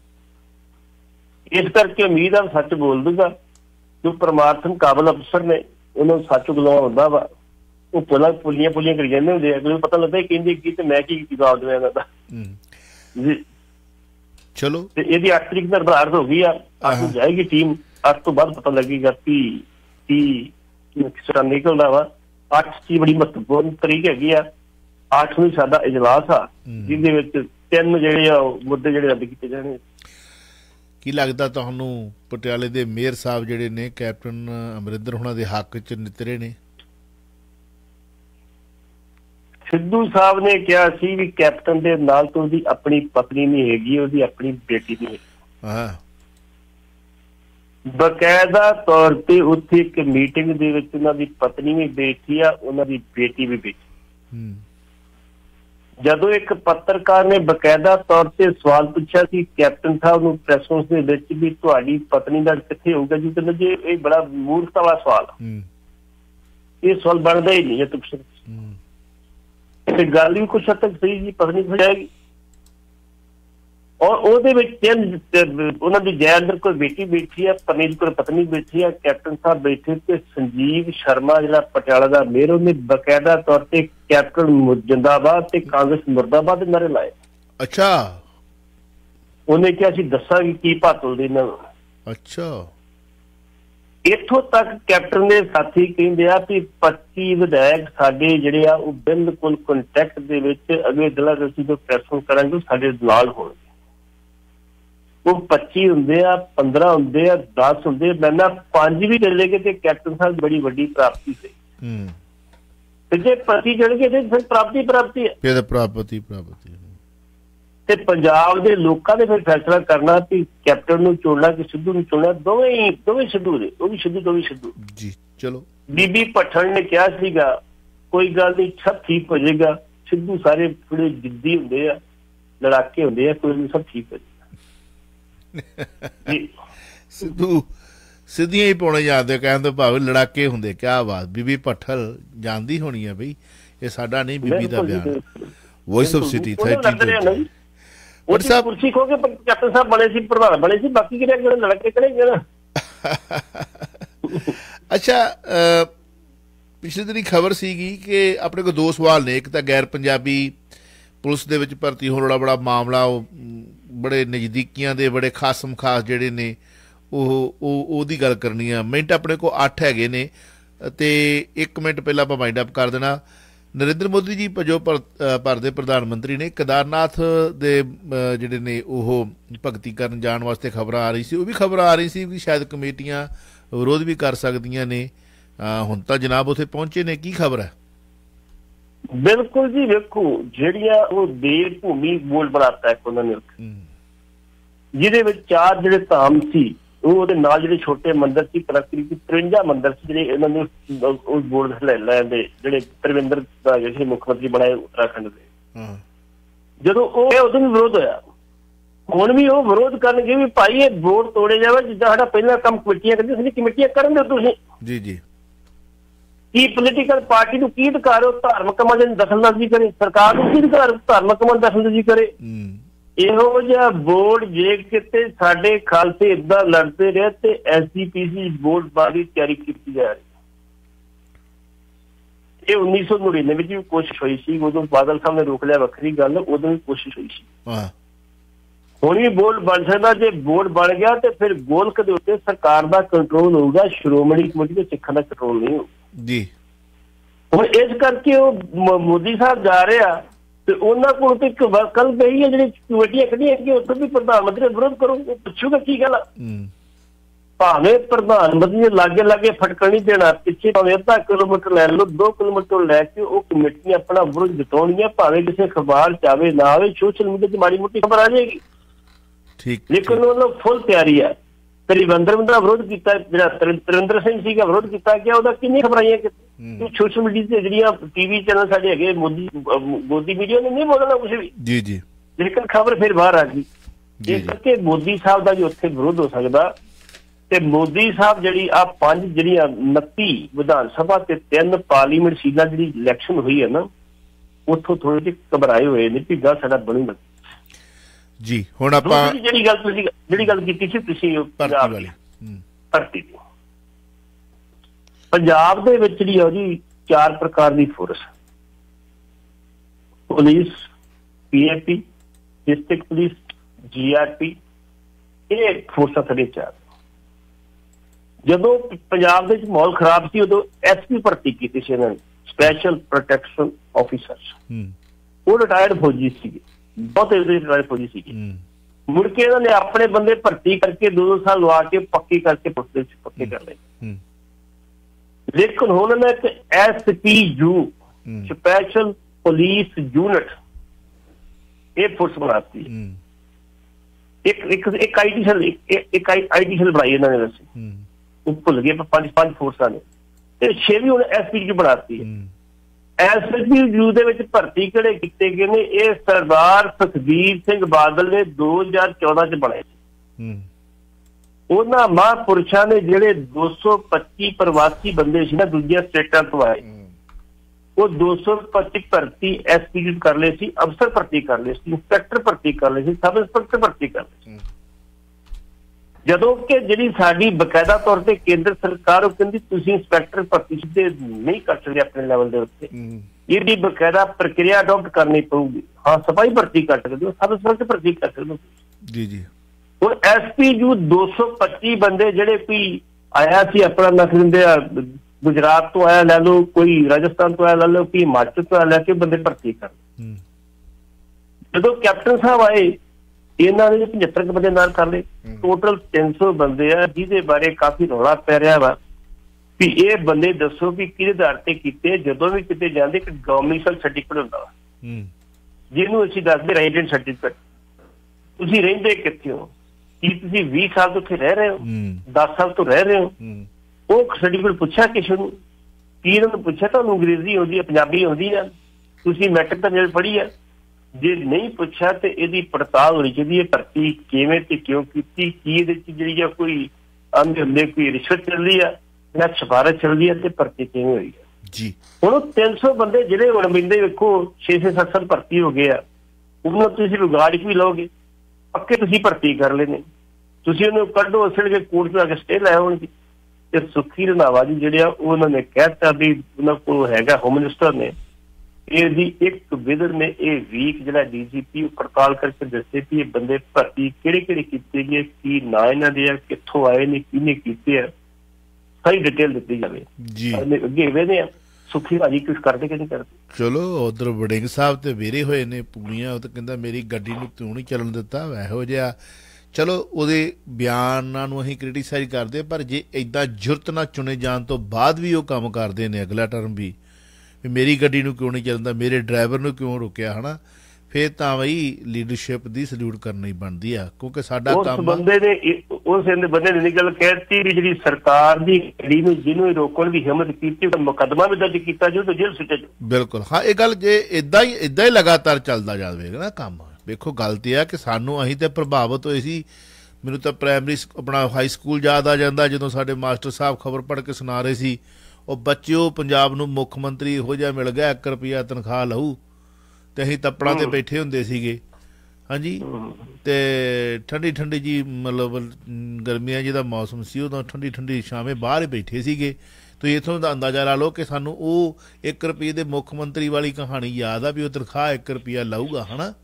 Speaker 2: ਇਸ ਕਰਕੇ ਉਮੀਦ ਆ ਸੱਚ ਬੋਲ ਦੂਗਾ। ਜੋ ਪਰਮਾਰਥਨ ਕਾਬਲ ਅਫਸਰ ਨੇ ਉਹਨਾਂ ਨੂੰ ਸੱਚ ਬੁਲਾਉਣਾ ਹੁੰਦਾ ਵਾ, ਉਹ ਪੁਲਾ ਪੁਲੀਆਂ ਪੁਲੀਆਂ ਕਰੀ ਜਾਂਦੇ ਹੁੰਦੇ ਆ, ਮੈਨੂੰ ਪਤਾ ਲੱਗਦਾ ਕਹਿੰਦੇ ਕੀ ਤੇ ਮੈਂ ਕੀ ਜਵਾਬ ਦੇਵਾਂ ਇਹਨਾਂ ਦਾ ਜੀ। ਚਲੋ ਤੇ ਇਹਦੀ ਅੱਠ ਤਰੀਕ ਨਿਰਧਾਰਿਤ ਹੋ ਗਈ ਆ, ਅੱਜ ਨੂੰ ਜਾਏਗੀ ਟੀਮ, ਅੱਠ ਤੋਂ ਬਾਅਦ ਪਤਾ ਲੱਗੇਗਾ ਕਿ ਕੀ ਕਿਸ ਤਰ੍ਹਾਂ ਨਿਕਲਦਾ ਵਾ। ਅੱਠ ਚ ਬੜੀ ਮਹੱਤਵਪੂਰਨ ਤਰੀਕ ਹੈਗੀ ਆ। ਅੱਠ ਨੂੰ ਸਾਡਾ ਇਜਲਾਸ ਆ ਜਿਹਦੇ ਵਿੱਚ ਤਿੰਨ ਜਿਹੜੇ ਆ ਮੁੱਦੇ ਜਿਹੜੇ ਰੱਦ ਕੀਤੇ ਜਾਣੇ।
Speaker 1: ਕੀ ਲੱਗਦਾ ਤੁਹਾਨੂੰ ਪਟਿਆਲੇ ਦੇ ਮੇਅਰ ਸਾਹਿਬ ਜਿਹੜੇ ਨੇ ਕੈਪਟਨ ਅਮਰਿੰਦਰ ਹੋਣਾ ਦੇ ਹੱਕ ਚ ਨਿਤਰੇ ਨੇ?
Speaker 2: ਸਿੱਧੂ ਸਾਹਿਬ ਨੇ ਕਿਹਾ ਸੀ ਵੀ ਕੈਪਟਨ ਦੇ ਨਾਲ ਤੋਂ ਉਹਦੀ ਆਪਣੀ ਪਤਨੀ ਨਹੀਂ ਹੈਗੀ, ਉਹਦੀ ਆਪਣੀ ਬੇਟੀ ਨਹੀਂ ਹੈਗੀ। ਬਕਾਇਦਾ ਤੌਰ ਤੇ ਉੱਥੇ ਇੱਕ ਮੀਟਿੰਗ ਦੇ ਵਿੱਚ ਉਹਨਾਂ ਦੀ ਪਤਨੀ ਵੀ ਬੈਠੀ ਆ, ਉਹਨਾਂ ਦੀ ਬੇਟੀ ਵੀ ਬੈਠੀ। ਜਦੋਂ ਇੱਕ ਪੱਤਰਕਾਰ ਨੇ ਬਕਾਇਦਾ ਤੌਰ ਤੇ ਸਵਾਲ ਪੁੱਛਿਆ ਸੀ ਕੈਪਟਨ ਸਾਹਿਬ ਨੂੰ ਪ੍ਰੈਸ ਕਾਨਫਰੰਸ ਦੇ ਵਿੱਚ ਵੀ ਤੁਹਾਡੀ ਪਤਨੀ ਦਾ ਕਿੱਥੇ ਹੋਊਗਾ ਜੀ, ਕਹਿੰਦੇ ਜੀ ਇਹ ਬੜਾ ਮੂਰਖਤਾ ਵਾਲਾ ਸਵਾਲ ਆ, ਇਹ ਸਵਾਲ ਬਣਦਾ ਹੀ ਨਹੀਂ ਹੈ। ਤੁਸੀਂ ਤੇ ਗੱਲ ਵੀ ਕੁਛ ਹੱਦ ਤੱਕ ਸਹੀ ਜੀ, ਪਤਨੀ ਹੋ ਜਾਏਗੀ। ਔਰ ਉਹਦੇ ਵਿੱਚ ਤਿੰਨ ਉਹਨਾਂ ਦੀ ਜੈ ਅੰਦਰ ਕੋਈ ਬੇਟੀ ਬੈਠੀ ਆ, ਪਰਨੀਤ ਕੌਰ ਪਤਨੀ ਬੈਠੀ ਆ, ਕੈਪਟਨ ਸਾਹਿਬ ਬੈਠੇ ਤੇ ਸੰਜੀਵ ਸ਼ਰਮਾ ਜਿਹੜਾ ਪਟਿਆਲਾ ਦਾ ਮੇਅਰ ਉਹਨੇ ਬਕਾਇਦਾ ਤੌਰ ਤੇ ਕੈਪਟਨ ਜਿੰਦਾਬਾਦ ਤੇ ਕਾਂਗਰਸ ਮੁਰਦਾਬਾਦ ਦੇ ਨਾਰੇ ਲਾਏ।
Speaker 1: ਅੱਛਾ,
Speaker 2: ਉਹਨੇ ਕਿਹਾ ਅਸੀਂ ਦੱਸਾਂਗੇ ਕੀ ਭਾਤਲ ਦੇ ਨਾਲ।
Speaker 1: ਅੱਛਾ,
Speaker 2: ਇੱਥੋਂ ਤੱਕ ਕੈਪਟਨ ਦੇ ਸਾਥੀ ਕਹਿੰਦੇ ਆ ਕਿ ਪੱਚੀ ਵਿਧਾਇਕ ਸਾਡੇ ਜਿਹੜੇ ਆ ਉਹ ਬਿਲਕੁਲ ਕੰਟੈਕਟ ਦੇ ਵਿੱਚ ਅਗਲੇ ਦਿਨਾਂ ਵਿੱਚ ਜਦੋਂ ਪ੍ਰੈਸ ਕਰਾਂਗੇ ਸਾਡੇ ਨਾਲ ਹੋਣਗੇ। ਉਹ ਪੱਚੀ ਹੁੰਦੇ ਆ, ਪੰਦਰਾਂ ਹੁੰਦੇ ਆ, ਦਸ ਹੁੰਦੇ, ਮੈਂ ਨਾ ਪੰਜ ਵੀ ਚਲੇ ਗਏ ਤੇ ਕੈਪਟਨ ਸਾਹਿਬ ਬੜੀ ਵੱਡੀ ਪ੍ਰਾਪਤੀ ਸੀ। ਤੇ ਜੇ ਪੱਚੀ ਚੜ ਗਏ ਤੇ ਫਿਰ ਪ੍ਰਾਪਤੀ ਪ੍ਰਾਪਤੀ ਹੈ, ਫਿਰ
Speaker 1: ਪ੍ਰਾਪਤੀ ਪ੍ਰਾਪਤੀ
Speaker 2: ਤੇ ਪੰਜਾਬ ਦੇ ਲੋਕਾਂ ਨੇ ਫਿਰ ਫੈਸਲਾ ਕਰਨਾ ਕਿ ਕੈਪਟਨ ਨੂੰ ਚੁਣਨਾ ਕਿ ਸਿੱਧੂ ਨੂੰ ਚੁਣਨਾ। ਦੋਵੇਂ ਹੀ ਦੋਵੇਂ ਸਿੱਧੂ ਦੇ, ਉਹ ਵੀ ਸਿੱਧੂ ਤੋਂ ਵੀ ਸਿੱਧੂ
Speaker 1: ਜੀ। ਚਲੋ,
Speaker 2: ਬੀਬੀ ਭੱਠਲ ਨੇ ਕਿਹਾ ਸੀਗਾ ਕੋਈ ਗੱਲ ਨਹੀਂ, ਸਭ ਠੀਕ ਹੋ ਜਾਏਗਾ। ਸਿੱਧੂ ਸਾਰੇ ਥੋੜੇ ਜਿੱਦੀ ਹੁੰਦੇ ਆ, ਲੜਾਕੇ ਹੁੰਦੇ ਆ, ਕੋਈ ਨਹੀਂ, ਸਭ ਠੀਕ ਹੋ ਜਾਏਗਾ।
Speaker 1: ਸਿੱਧੂ ਸਿੱਧੀਆਂ ਹੀ ਪਾਉਣੇ ਜਾਂਦੇ, ਕਹਿਣ ਤੋਂ ਭਾਵੇਂ ਲੜਾਕੇ ਹੁੰਦੇ। ਕਿਆ ਬਾਤ, ਬੀਬੀ ਭੱਠਲ ਜਾਣਦੀ ਹੋਣੀ ਹੈ ਬਈ, ਇਹ ਸਾਡਾ ਨਹੀਂ ਬੀਬੀ ਦਾ ਬਿਆਨ। ਵੌਇਸ ਆਫ ਸਿਟੀ ਥਰਟੀ
Speaker 2: ਉਹ ਸਾਹਿਬ ਕੁਰਸੀ ਖੋ ਕੇ ਕੈਪਟਨ ਸਾਹਿਬ ਬਣੇ ਸੀ, ਪ੍ਰਧਾਨ ਬਣੇ ਸੀ, ਬਾਕੀ ਕਿਹੜੇ ਕਿਹੜੇ ਲੜਕੇ ਕਿਹੜੇ ਕਿਹੜੇ।
Speaker 1: ਅੱਛਾ, ਪਿਛਲੇ ਦਿਨੀ ਖਬਰ ਸੀਗੀ ਕਿ ਆਪਣੇ ਕੋਲ ਦੋ ਸਵਾਲ ਨੇ। ਇੱਕ ਤਾਂ ਗੈਰ ਪੰਜਾਬੀ ਪੁਲਿਸ ਦੇ ਵਿੱਚ ਭਰਤੀ ਹੋਣ ਵਾਲਾ ਬੜਾ ਮਾਮਲਾ, ਉਹ ਬੜੇ ਨਜ਼ਦੀਕੀਆਂ ਦੇ ਬੜੇ ਖਾਸਮ ਖਾਸ ਜਿਹੜੇ ਨੇ ਉਹ ਉਹਦੀ ਗੱਲ ਕਰਨੀ ਆ। ਮਿੰਟ ਆਪਣੇ ਕੋਲ ਅੱਠ ਹੈਗੇ ਨੇ ਤੇ ਇੱਕ ਮਿੰਟ ਪਹਿਲਾਂ ਆਪਾਂ ਮਾਈਂਡ ਅਪ ਕਰ ਦੇਣਾ। ਨਰਿੰਦਰ ਮੋਦੀ ਜੀ ਜੋ ਭਾਰਤ ਦੇ ਪ੍ਰਧਾਨ ਮੰਤਰੀ ਨੇ, ਕੇਦਾਰਨਾਥ ਦੇ ਜਿਹੜੇ ਨੇ ਉਹ ਭਗਤੀ ਕਰਨ ਜਾਣ ਵਾਸਤੇ ਖਬਰਾਂ ਆ ਰਹੀ ਸੀ। ਉਹ ਵੀ ਖਬਰ ਆ ਰਹੀ ਸੀ ਕਿ ਸ਼ਾਇਦ ਕਮੇਟੀਆਂ ਵਿਰੋਧ ਵੀ ਕਰ ਸਕਦੀਆਂ ਨੇ। ਹੁਣ ਤਾਂ ਜਨਾਬ ਉੱਥੇ ਪਹੁੰਚੇ ਨੇ, ਕੀ ਖਬਰ ਹੈ?
Speaker 2: ਬਿਲਕੁਲ ਜੀ, ਵੇਖੋ ਜਿਹੜੀਆਂ ਉਹ ਦੇਵ ਭੂਮੀ ਬੋਲ ਬਣਾਤਾ ਇੱਕ ਉਹਨਾਂ ਨੇ, ਜਿਹਦੇ ਵਿੱਚ ਚਾਰ ਜਿਹੜੇ ਧਾਮ ਸੀ, ਉਹ ਉਹਦੇ ਨਾਲ ਜਿਹੜੇ ਛੋਟੇ ਮੰਦਿਰ ਸੀ, ਤਕਰੀਬਨ ਤਰਵੰਜਾ ਮੰਦਿਰ ਸੀ ਜਿਹੜੇ ਇਹਨਾਂ ਨੇ ਉਸ ਬੋਰਡ ਲੈ ਲੈਂਦੇ, ਜਿਹੜੇ ਤਰਵਿੰਦਰ ਦਾ ਜਿਹੜੇ ਮੁੱਖ ਮੰਤਰੀ ਬਣਾਏ ਉੱਤਰਾਖੰਡ ਦੇ। ਜਦੋਂ ਉਹ ਉਦੋਂ ਵੀ ਵਿਰੋਧ ਹੋਇਆ, ਹੁਣ ਵੀ ਉਹ ਵਿਰੋਧ ਕਰਨਗੇ ਵੀ ਭਾਈ ਇਹ ਬੋਰਡ ਤੋੜੇ ਜਾਵੇ। ਜਿੱਦਾਂ ਸਾਡਾ ਪਹਿਲਾਂ ਕੰਮ ਕਮੇਟੀਆਂ ਕਰਦੀਆਂ ਸੀ, ਕਮੇਟੀਆਂ ਕਰਨ ਦਿਓ ਤੁਸੀਂ। ਜੀ ਜੀ, ਕੀ ਪੋਲੀਟੀਕਲ ਪਾਰਟੀ ਨੂੰ ਕੀ ਅਧਿਕਾਰ ਹੋ ਧਾਰਮਿਕ ਕੰਮਾਂ ਚ ਦਖਲਅੰਦਾਜ਼ੀ ਕਰੇ? ਸਰਕਾਰ ਨੂੰ ਕੀ ਅਧਿਕਾਰ ਧਾਰਮਿਕ ਕੰਮਾਂ ਚ ਦਖਲਅੰਦਾਜ਼ੀ ਕਰੇ? ਇਹੋ ਜਿਹਾ ਬੋਰਡ ਜੇ ਕਿਤੇ ਸਾਡੇ ਖਾਲਸੇ ਏਦਾਂ ਲੜਦੇ ਰਹੇ ਤੇ ਐਸ ਜੀ ਪੀ ਸੀ ਬੋਰਡ ਬਾਰੇ ਤਿਆਰੀ ਕੀਤੀ ਜਾ ਰਹੀ। ਇਹ ਉੱਨੀ ਸੌ ਨੜਿਨਵੇਂ ਵਿੱਚ ਵੀ ਕੋਸ਼ਿਸ਼ ਹੋਈ ਸੀ, ਉਦੋਂ ਬਾਦਲ ਸਾਹਿਬ ਨੇ ਰੋਕ ਲਿਆ, ਵੱਖਰੀ ਗੱਲ, ਉਦੋਂ ਵੀ ਕੋਸ਼ਿਸ਼ ਹੋਈ ਸੀ। ਹੁਣ ਵੀ ਬੋਰਡ ਬਣ ਸਕਦਾ। ਜੇ ਬੋਰਡ ਬਣ ਗਿਆ ਤੇ ਫਿਰ ਗੋਲਕ ਦੇ ਉੱਤੇ ਸਰਕਾਰ ਦਾ ਕੰਟਰੋਲ ਹੋਊਗਾ, ਸ਼੍ਰੋਮਣੀ ਕਮੇਟੀ ਦੇ ਸਿੱਖਾਂ ਦਾ ਕੰਟਰੋਲ ਨਹੀਂ ਹੋਊਗਾ ਜੀ। ਹੁਣ ਇਸ ਕਰਕੇ ਉਹ ਮੋਦੀ ਸਾਹਿਬ ਜਾ ਰਹੇ ਆ ਤੇ ਉਹਨਾਂ ਕੋਲ ਤੇ ਇੱਕ ਕੱਲ ਗਈ ਹੈ ਜਿਹੜੀ ਕਮੇਟੀਆਂ ਕੱਢੀਆਂ ਕਿ ਉੱਥੇ ਵੀ ਪ੍ਰਧਾਨ ਮੰਤਰੀ ਵਿਰੋਧ ਕਰੋ, ਪੁੱਛੂਗਾ ਕੀ ਗੱਲ ਆ। ਭਾਵੇਂ ਪ੍ਰਧਾਨ ਮੰਤਰੀ ਦੇ ਲਾਗੇ ਲਾਗੇ ਫਟਕਣ ਨਹੀਂ ਦੇਣਾ, ਪਿੱਛੇ ਭਾਵੇਂ ਅੱਧਾ ਕਿਲੋਮੀਟਰ ਲੈ ਲਓ, ਦੋ ਕਿਲੋਮੀਟਰ ਲੈ ਕੇ ਉਹ ਕਮੇਟੀਆਂ ਆਪਣਾ ਵਿਰੋਧ ਜਤਾਉਣਗੀਆਂ, ਭਾਵੇਂ ਕਿਸੇ ਅਖਬਾਰ ਚ ਆਵੇ ਨਾ ਆਵੇ, ਸੋਸ਼ਲ ਮੀਡੀਆ ਚ ਮਾੜੀ ਮੋਟੀ ਖਬਰ ਆ ਜਾਏਗੀ। ਲੇਕਿਨ ਉਹਨਾਂ ਫੁੱਲ ਤਿਆਰੀ ਆ। ਤ੍ਰਿਵੰਦਰ ਦਾ ਵਿਰੋਧ ਕੀਤਾ, ਜਿਹੜਾ ਤਰਿੰਦਰ ਸਿੰਘ ਸੀਗਾ ਵਿਰੋਧ ਕੀਤਾ ਗਿਆ, ਉਹਦਾ ਕਿੰਨੀ ਖਬਰ ਆਈਆਂ ਕਿ ਸੋਸ਼ਲ ਮੀਡੀਆ ਤੇ ਜਿਹੜੀਆਂ ਟੀਵੀ ਚੈਨਲ ਸਾਡੇ ਹੈਗੇ, ਮੋਦੀ ਮੋਦੀ ਮੀਡੀਆ ਨੇ ਨਹੀਂ ਬੋਲਣਾ ਕੁਛ ਵੀ ਜੀ ਜੀ, ਲੇਕਿਨ ਖਬਰ ਫਿਰ ਬਾਹਰ ਆ ਗਈ। ਇਸ ਕਰਕੇ ਮੋਦੀ ਸਾਹਿਬ ਦਾ ਵੀ ਉੱਥੇ ਵਿਰੋਧ ਹੋ ਸਕਦਾ। ਤੇ ਮੋਦੀ ਸਾਹਿਬ ਜਿਹੜੀ ਆ ਪੰਜ ਜਿਹੜੀਆਂ ਉਨੱਤੀ ਵਿਧਾਨ ਸਭਾ ਤੇ ਤਿੰਨ ਪਾਰਲੀਮੈਂਟ ਸੀਟਾਂ ਜਿਹੜੀ ਇਲੈਕਸ਼ਨ ਹੋਈ ਹੈ ਨਾ, ਉੱਥੋਂ ਥੋੜੇ ਜਿਹੇ ਘਬਰਾਏ ਹੋਏ ਨੇ ਵੀ ਗੱਲ ਸਾਡਾ ਬਣੂਗਾ ਜੀ। ਹੁਣ ਆਪਾਂ ਜਿਹੜੀ ਗੱਲ ਤੁਸੀਂ ਜਿਹੜੀ ਗੱਲ ਕੀਤੀ ਸੀ ਤੁਸੀਂ ਪੰਜਾਬ ਵਾਲੀ ਭਰਤੀ ਦੀ, ਪੰਜਾਬ ਦੇ ਵਿੱਚ ਜਿਹੜੀ ਉਹਦੀ ਚਾਰ ਪ੍ਰਕਾਰ ਦੀ force, police, P A P, district police, G R P, ਇਹ ਫੋਰਸਾਂ ਸਾਡੇ ਚਾਰ। ਜਦੋਂ ਪੰਜਾਬ ਦੇ ਵਿੱਚ ਮਾਹੌਲ ਖਰਾਬ ਸੀ ਉਦੋਂ ਐਸ ਪੀ ਭਰਤੀ ਕੀਤੀ ਸੀ ਇਹਨਾਂ ਨੇ स्पैशल प्रोटैक्शन ऑफिसर, वो रिटायर्ड फौजी सी, बहुत रिटायर्ड फौजी सी। मुड़ के इन्होंने अपने बंदे भर्ती करके दो दो साल लवा के पक्की करके पुलिस पक्के कर ले। लेकिन उन्होंने एक S P U special police unit ये फोर्स बनाती, एक एक एक आईटी सेल एक आईटी सेल बनाई इन्होंने, वैसे वो भुल गए पांच पांच फोर्सा ने, छेवीं उन्हें एस पी यू बनाती है। एस पी यू दे विच भर्ती किहड़े कीते गए ने, ये सरदार सुखबीर सिंह बादल ने दो हजार चौदह च बनाए। उन्हां महापुरुषां ने जिहड़े दो सौ पच्ची प्रवासी बंदे सी ना दूजियां स्टेटां तो आए, वो दो सौ पच्ची भर्ती एस पी यू कर ले सी, अफसर भर्ती कर ले सी, इंस्पैक्टर भर्ती कर ले सी, सब इंस्पैक्टर भर्ती कर ले सी। ਜਦੋਂ ਕਿ ਜਿਹੜੀ ਸਾਡੀ ਬਕਾਇਦਾ ਤੌਰ ਤੇ ਕੇਂਦਰ ਸਰਕਾਰ ਉਹ ਕਹਿੰਦੀ ਤੁਸੀਂ ਇੰਸਪੈਕਟਰ ਭਰਤੀ ਸਿੱਧੇ ਨਹੀਂ ਕਰ ਸਕਦੇ ਆਪਣੇ ਲੈਵਲ ਦੇ ਉੱਤੇ, ਇਹਦੀ ਬਕਾਇਦਾ ਪ੍ਰਕਿਰਿਆ ਅਡਾਪਟ ਕਰਨੀ ਪਊਗੀ। ਹਾਂ ਸਿਪਾਹੀ ਭਰਤੀ ਕਰ ਸਕਦੇ ਹੋ, ਸਬ ਇੰਸਪੈਕਟਰ ਭਰਤੀ ਕਰ ਸਕਦੇ ਹੋ ਜੀ ਜੀ। ਹੁਣ ਐਸ ਪੀ ਯੂ ਦੋ ਸੌ ਪੱਚੀ ਬੰਦੇ ਜਿਹੜੇ ਕੋਈ ਆਇਆ ਸੀ ਆਪਣਾ ਨਸਲ ਦੇ ਗੁਜਰਾਤ ਤੋਂ ਆਇਆ ਲੈ ਲਓ, ਕੋਈ ਰਾਜਸਥਾਨ ਤੋਂ ਆਇਆ ਲੈ ਲਓ, ਕੋਈ ਹਿਮਾਚਲ ਤੋਂ ਆਇਆ ਲੈ ਕੇ ਬੰਦੇ ਭਰਤੀ ਕਰ। ਜਦੋਂ ਕੈਪਟਨ ਸਾਹਿਬ ਆਏ ਇਹਨਾਂ ਨੇ ਪਝੱਤਰ ਕੁ ਬੰਦੇ ਨਾਲ ਕਰ ਲਏ, ਟੋਟਲ ਤਿੰਨ ਸੌ ਬੰਦੇ ਆ, ਜਿਹਦੇ ਬਾਰੇ ਕਾਫੀ ਰੌਲਾ ਪੈ ਰਿਹਾ ਵਾ ਵੀ ਇਹ ਬੰਦੇ ਦੱਸੋ ਵੀ ਕਿਹਦੇ ਆਧਾਰ ਤੇ ਕੀਤੇ। ਜਦੋਂ ਵੀ ਕਿਤੇ ਜਾਂਦੇ ਇੱਕ ਡੋਮਿਸਾਈਲ ਸਰਟੀਫਿਕੇਟ ਹੁੰਦਾ ਵਾ, ਜਿਹਨੂੰ ਅਸੀਂ ਦੱਸਦੇ ਰੈਜ਼ੀਡੈਂਟ ਸਰਟੀਫਿਕੇਟ। ਤੁਸੀਂ ਰਹਿੰਦੇ ਕਿੱਥੇ ਹੋ, ਕੀ ਤੁਸੀਂ ਵੀਹ ਸਾਲ ਤੋਂ ਉੱਥੇ ਰਹਿ ਰਹੇ ਹੋ, ਦਸ ਸਾਲ ਤੋਂ ਰਹਿ ਰਹੇ ਹੋ, ਉਹ ਸਰਟੀਫਿਕੇਟ ਪੁੱਛਿਆ ਕਿਸੇ ਨੂੰ? ਕੀ ਇਹਨਾਂ ਨੂੰ ਪੁੱਛਿਆ ਤੁਹਾਨੂੰ ਅੰਗਰੇਜ਼ੀ ਆਉਂਦੀ ਹੈ, ਪੰਜਾਬੀ ਆਉਂਦੀ ਆ, ਤੁਸੀਂ ਮੈਟ੍ਰਿਕ ਤਾਂ ਜਿਹੜੀ ਪੜ੍ਹੀ ਆ? ਜੇ ਨਹੀਂ ਪੁੱਛਿਆ ਤੇ ਇਹਦੀ ਪੜਤਾਲ ਹੋਣੀ ਚਾਹੀਦੀ ਹੈ, ਭਰਤੀ ਕਿਵੇਂ ਤੇ ਕਿਉਂ ਕੀਤੀ, ਕੀ ਇਹਦੇ ਚ ਜਿਹੜੀ ਆ ਕੋਈ ਆਂਦੇ ਹੁੰਦੇ ਕੋਈ ਰਿਸ਼ਵਤ ਚੱਲਦੀ ਆ ਜਾਂ ਸਿਫਾਰਿਸ਼ ਚੱਲਦੀ ਆ, ਤੇ ਭਰਤੀ ਕਿਵੇਂ ਹੋਈ ਆ ਜੀ। ਹੁਣ ਤਿੰਨ ਸੌ ਬੰਦੇ ਜਿਹੜੇ ਹੁਣ ਬੰਦੇ ਵੇਖੋ ਛੇ ਛੇ ਸੱਤ ਸੱਤ ਭਰਤੀ ਹੋ ਗਏ ਆ, ਉਹਨਾਂ ਤੁਸੀਂ ਵਿਗਾੜ ਵੀ ਲਓਗੇ, ਪੱਕੇ ਤੁਸੀਂ ਭਰਤੀ ਕਰ ਲੈਣੇ, ਤੁਸੀਂ ਉਹਨੂੰ ਕੱਢੋ ਅਸਲ ਕੇ ਕੋਰਟ ਤੋਂ ਆ ਕੇ ਸਟੇ ਲੈ ਆਉਣਗੇ। ਤੇ ਸੁਖੀ ਰੰਧਾਵਾ ਜੀ ਜਿਹੜੇ ਆ ਉਹਨਾਂ ਨੇ ਕਹਿ ਦਿੱਤਾ ਵੀ ਉਹਨਾਂ ਕੋਲ ਹੈਗਾ, ਹੋਮ ਮਿਨਿਸਟਰ ਨੇ ਇਹਦੀ ਇੱਕ ਵਿਦਨ ਨੇ ਇਹ ਵੀਕ ਜਿਹੜਾ ਡੀ ਜੀ ਪੀ ਪੜਤਾਲ ਕਰਕੇ ਦੱਸੇ ਵੀ ਇਹ ਬੰਦੇ ਭਰਤੀ ਕਿਹੜੇ ਕਿਹੜੇ ਕੀਤੇ ਗਏ, ਕੀ ਨਾਂ ਇਹਨਾਂ ਦੇ ਆ, ਕਿੱਥੋਂ ਆਏ ਨੇ, ਕਿਹਨੇ ਕੀਤੇ ਆ, ਸਾਰੀ ਡਿਟੇਲ ਦਿੱਤੀ ਜਾਵੇ ਜੀ। ਅੱਗੇ ਵੇਖਦੇ ਆ ਸੁਖੀ ਭਾਜੀ ਕੁਛ ਕਰਦੇ ਕਿ ਨਹੀਂ ਕਰਦੇ।
Speaker 1: ਚਲੋ ਉਧਰ ਵੜਿੰਗ ਸਾਹਿਬ ਤੇ ਵੇਰੇ ਹੋਏ ਨੇ ਪੂਰੀਆਂ, ਉਹ ਤਾਂ ਕਹਿੰਦਾ ਮੇਰੀ ਗੱਡੀ ਨੂੰ ਕਿਉਂ ਨਹੀਂ ਚੱਲਣ ਦਿੱਤਾ, ਇਹੋ ਜਿਹਾ। ਚਲੋ ਉਹਦੇ ਬਿਆਨਾਂ ਨੂੰ ਅਸੀਂ ਕ੍ਰਿਟੀਸਾਈਜ਼ ਕਰਦੇ, ਪਰ ਜੇ ਇੱਦਾਂ ਜੁਰਤ ਨਾਲ ਚੁਣੇ ਜਾਣ ਤੋਂ ਬਾਅਦ ਵੀ ਉਹ ਕੰਮ ਕਰਦੇ ਨੇ ਅਗਲਾ ਟਰਮ ਵੀ ਵੀ ਮੇਰੀ ਗੱਡੀ ਨੂੰ ਕਿਉਂ ਨਹੀਂ ਚੱਲਦਾ, ਮੇਰੇ ਡਰਾਈਵਰ ਨੂੰ ਕਿਉਂ ਰੋਕਿਆ, ਹੈ ਨਾ, ਫਿਰ ਤਾਂ ਬਈ ਲੀਡਰਸ਼ਿਪ ਦੀ ਸਲੂਟ ਕਰਨੀ ਬਣਦੀ ਆ, ਕਿਉਂਕਿ ਸਾਡਾ ਕੰਮ
Speaker 2: ਬੰਦੇ ਨੇ ਉਸ ਬੰਦੇ ਨੇ ਗੱਲ ਕਹਿਤੀ ਵੀ ਜਿਹੜੀ ਸਰਕਾਰ ਦੀ ਗੱਡੀ ਨੂੰ ਜਿਹਨੂੰ ਰੋਕਣ ਦੀ ਹਿੰਮਤ ਕੀਤੀ ਉਹ ਮੁਕੱਦਮਾ ਵੀ ਦਰਜ ਕੀਤਾ ਜਾਊ ਤੇ ਜੇਲ੍ਹ ਸੁੱਟੇ ਜਾਊ।
Speaker 1: ਬਿਲਕੁਲ ਹਾਂ, ਇਹ ਗੱਲ ਜੇ ਇੱਦਾਂ ਹੀ ਇੱਦਾਂ ਹੀ ਲਗਾਤਾਰ ਚੱਲਦਾ ਜਾਵੇਗਾ ਨਾ ਕੰਮ। ਵੇਖੋ ਗੱਲ ਤੇ ਆ ਕਿ ਸਾਨੂੰ ਅਸੀਂ ਤਾਂ ਪ੍ਰਭਾਵਿਤ ਹੋਏ ਸੀ। ਮੈਨੂੰ ਤਾਂ ਪ੍ਰਾਇਮਰੀ ਆਪਣਾ ਹਾਈ ਸਕੂਲ ਯਾਦ ਆ ਜਾਂਦਾ ਜਦੋਂ ਸਾਡੇ ਮਾਸਟਰ ਸਾਹਿਬ ਖਬਰ ਪੜ੍ਹ ਕੇ ਸੁਣਾ ਰਹੇ ਸੀ, ਉਹ ਬੱਚਿਓ ਪੰਜਾਬ ਨੂੰ ਮੁੱਖ ਮੰਤਰੀ ਇਹੋ ਜਿਹਾ ਮਿਲ ਗਿਆ ਇੱਕ ਰੁਪਈਆ ਤਨਖਾਹ ਲਊ, ਤੇ ਅਸੀਂ ਤੱਪੜਾਂ ਤੇ ਬੈਠੇ ਹੁੰਦੇ ਸੀਗੇ। ਹਾਂਜੀ, ਤੇ ਠੰਡੀ ਠੰਡੀ ਜੀ ਮਤਲਬ ਗਰਮੀਆਂ ਜਿਹਦਾ ਮੌਸਮ ਸੀ ਉਦੋਂ ਠੰਡੀ ਠੰਡੀ ਛਾਵੇਂ ਬਾਹਰ ਹੀ ਬੈਠੇ ਸੀਗੇ। ਤੁਸੀਂ ਇੱਥੋਂ ਦਾ ਅੰਦਾਜ਼ਾ ਲਾ ਲਓ ਕਿ ਸਾਨੂੰ ਉਹ ਇੱਕ ਰੁਪਈਏ ਦੇ ਮੁੱਖ ਮੰਤਰੀ ਵਾਲੀ ਕਹਾਣੀ ਯਾਦ ਆ ਵੀ ਉਹ ਤਨਖਾਹ ਇੱਕ ਰੁਪਈਆ ਲਊਗਾ, ਹੈ ਨਾ।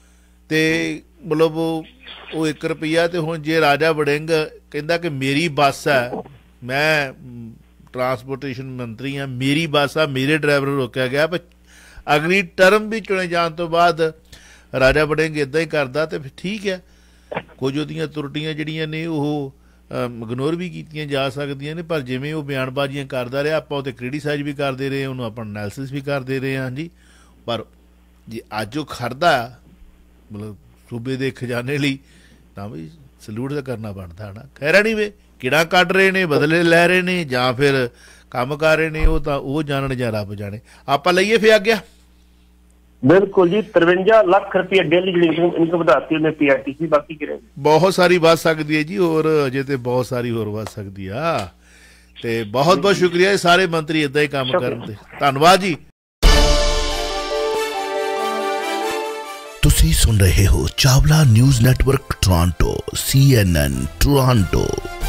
Speaker 1: ਤੇ ਮਤਲਬ ਉਹ ਇੱਕ ਰੁਪਈਆ, ਤੇ ਹੁਣ ਜੇ ਰਾਜਾ ਵੜਿੰਗ ਕਹਿੰਦਾ ਕਿ ਮੇਰੀ ਬੱਸ ਹੈ, ਮੈਂ ਟਰਾਂਸਪੋਰਟੇਸ਼ਨ ਮੰਤਰੀ ਹਾਂ, ਮੇਰੀ ਬੱਸ ਆ, ਮੇਰੇ ਡਰਾਈਵਰ ਨੂੰ ਰੋਕਿਆ ਗਿਆ, ਪਰ ਅਗਲੀ ਟਰਮ ਵੀ ਚੁਣੇ ਜਾਣ ਤੋਂ ਬਾਅਦ ਰਾਜਾ ਵੜਿੰਗ ਇੱਦਾਂ ਹੀ ਕਰਦਾ, ਤੇ ਫਿਰ ਠੀਕ ਹੈ। ਕੁਝ ਉਹਦੀਆਂ ਤਰੁੱਟੀਆਂ ਜਿਹੜੀਆਂ ਨੇ ਉਹ ਇਗਨੋਰ ਵੀ ਕੀਤੀਆਂ ਜਾ ਸਕਦੀਆਂ ਨੇ, ਪਰ ਜਿਵੇਂ ਉਹ ਬਿਆਨਬਾਜ਼ੀਆਂ ਕਰਦਾ ਰਿਹਾ ਆਪਾਂ ਉਹ 'ਤੇ ਕ੍ਰਿਟੀਸਾਈਜ਼ ਵੀ ਕਰਦੇ ਰਹੇ, ਉਹਨੂੰ ਆਪਾਂ ਐਨਾਲਿਸਿਸ ਵੀ ਕਰਦੇ ਰਹੇ ਹਾਂ ਜੀ। ਪਰ ਜੇ ਅੱਜ ਉਹ ਖੜਦਾ ਮਤਲਬ ਸੂਬੇ ਦੇ ਖਜ਼ਾਨੇ ਲਈ ਤਾਂ ਵੀ ਸਲੂਟ ਤਾਂ ਕਰਨਾ ਬਣਦਾ ਨਾ। ਖੈਰ ਨਹੀਂ ਵੇ ਕਿਹੜਾ ਕੱਢ ਰਹੇ ਨੇ, ਬਦਲੇ ਲੈ ਰਹੇ ਨੇ ਜਾਂ ਫਿਰ ਕੰਮ ਕਰ ਰਹੇ ਨੇ, ਉਹ ਤਾਂ ਉਹ ਜਾਣਨ ਜਾਂ ਰੱਬ ਜਾਣੇ। ਆਪਾਂ ਲਈਏ ਫਿਰ ਅੱਗੇ।
Speaker 2: ਬਿਲਕੁਲ ਜੀ, ਤਰਵੰਜਾ ਲੱਖ ਰੁਪਏ ਡੇਲੀ ਜਿਹੜੀ ਇਨਕਮ ਵਧਾਤੀ ਉਹਨੇ ਪੀ ਆਰ ਟੀ ਸੀ, ਬਾਕੀ ਕਿਹੜੇ
Speaker 1: ਬਹੁਤ ਸਾਰੀ ਵੱਧ ਸਕਦੀ ਹੈ ਜੀ, ਹੋਰ ਅਜੇ ਤੇ ਬਹੁਤ ਸਾਰੀ ਹੋਰ ਵੱਧ ਸਕਦੀ ਆ। ਤੇ ਬਹੁਤ ਬਹੁਤ ਸ਼ੁਕਰੀਆ ਸਾਰੇ ਮੰਤਰੀ ਏਦਾਂ ਹੀ ਕੰਮ ਕਰਨ ਤੇ, ਧੰਨਵਾਦ ਜੀ।
Speaker 3: ਤੁਸੀਂ ਸੁਣ ਰਹੇ ਹੋ Chawla news network Toronto, C N N Toronto.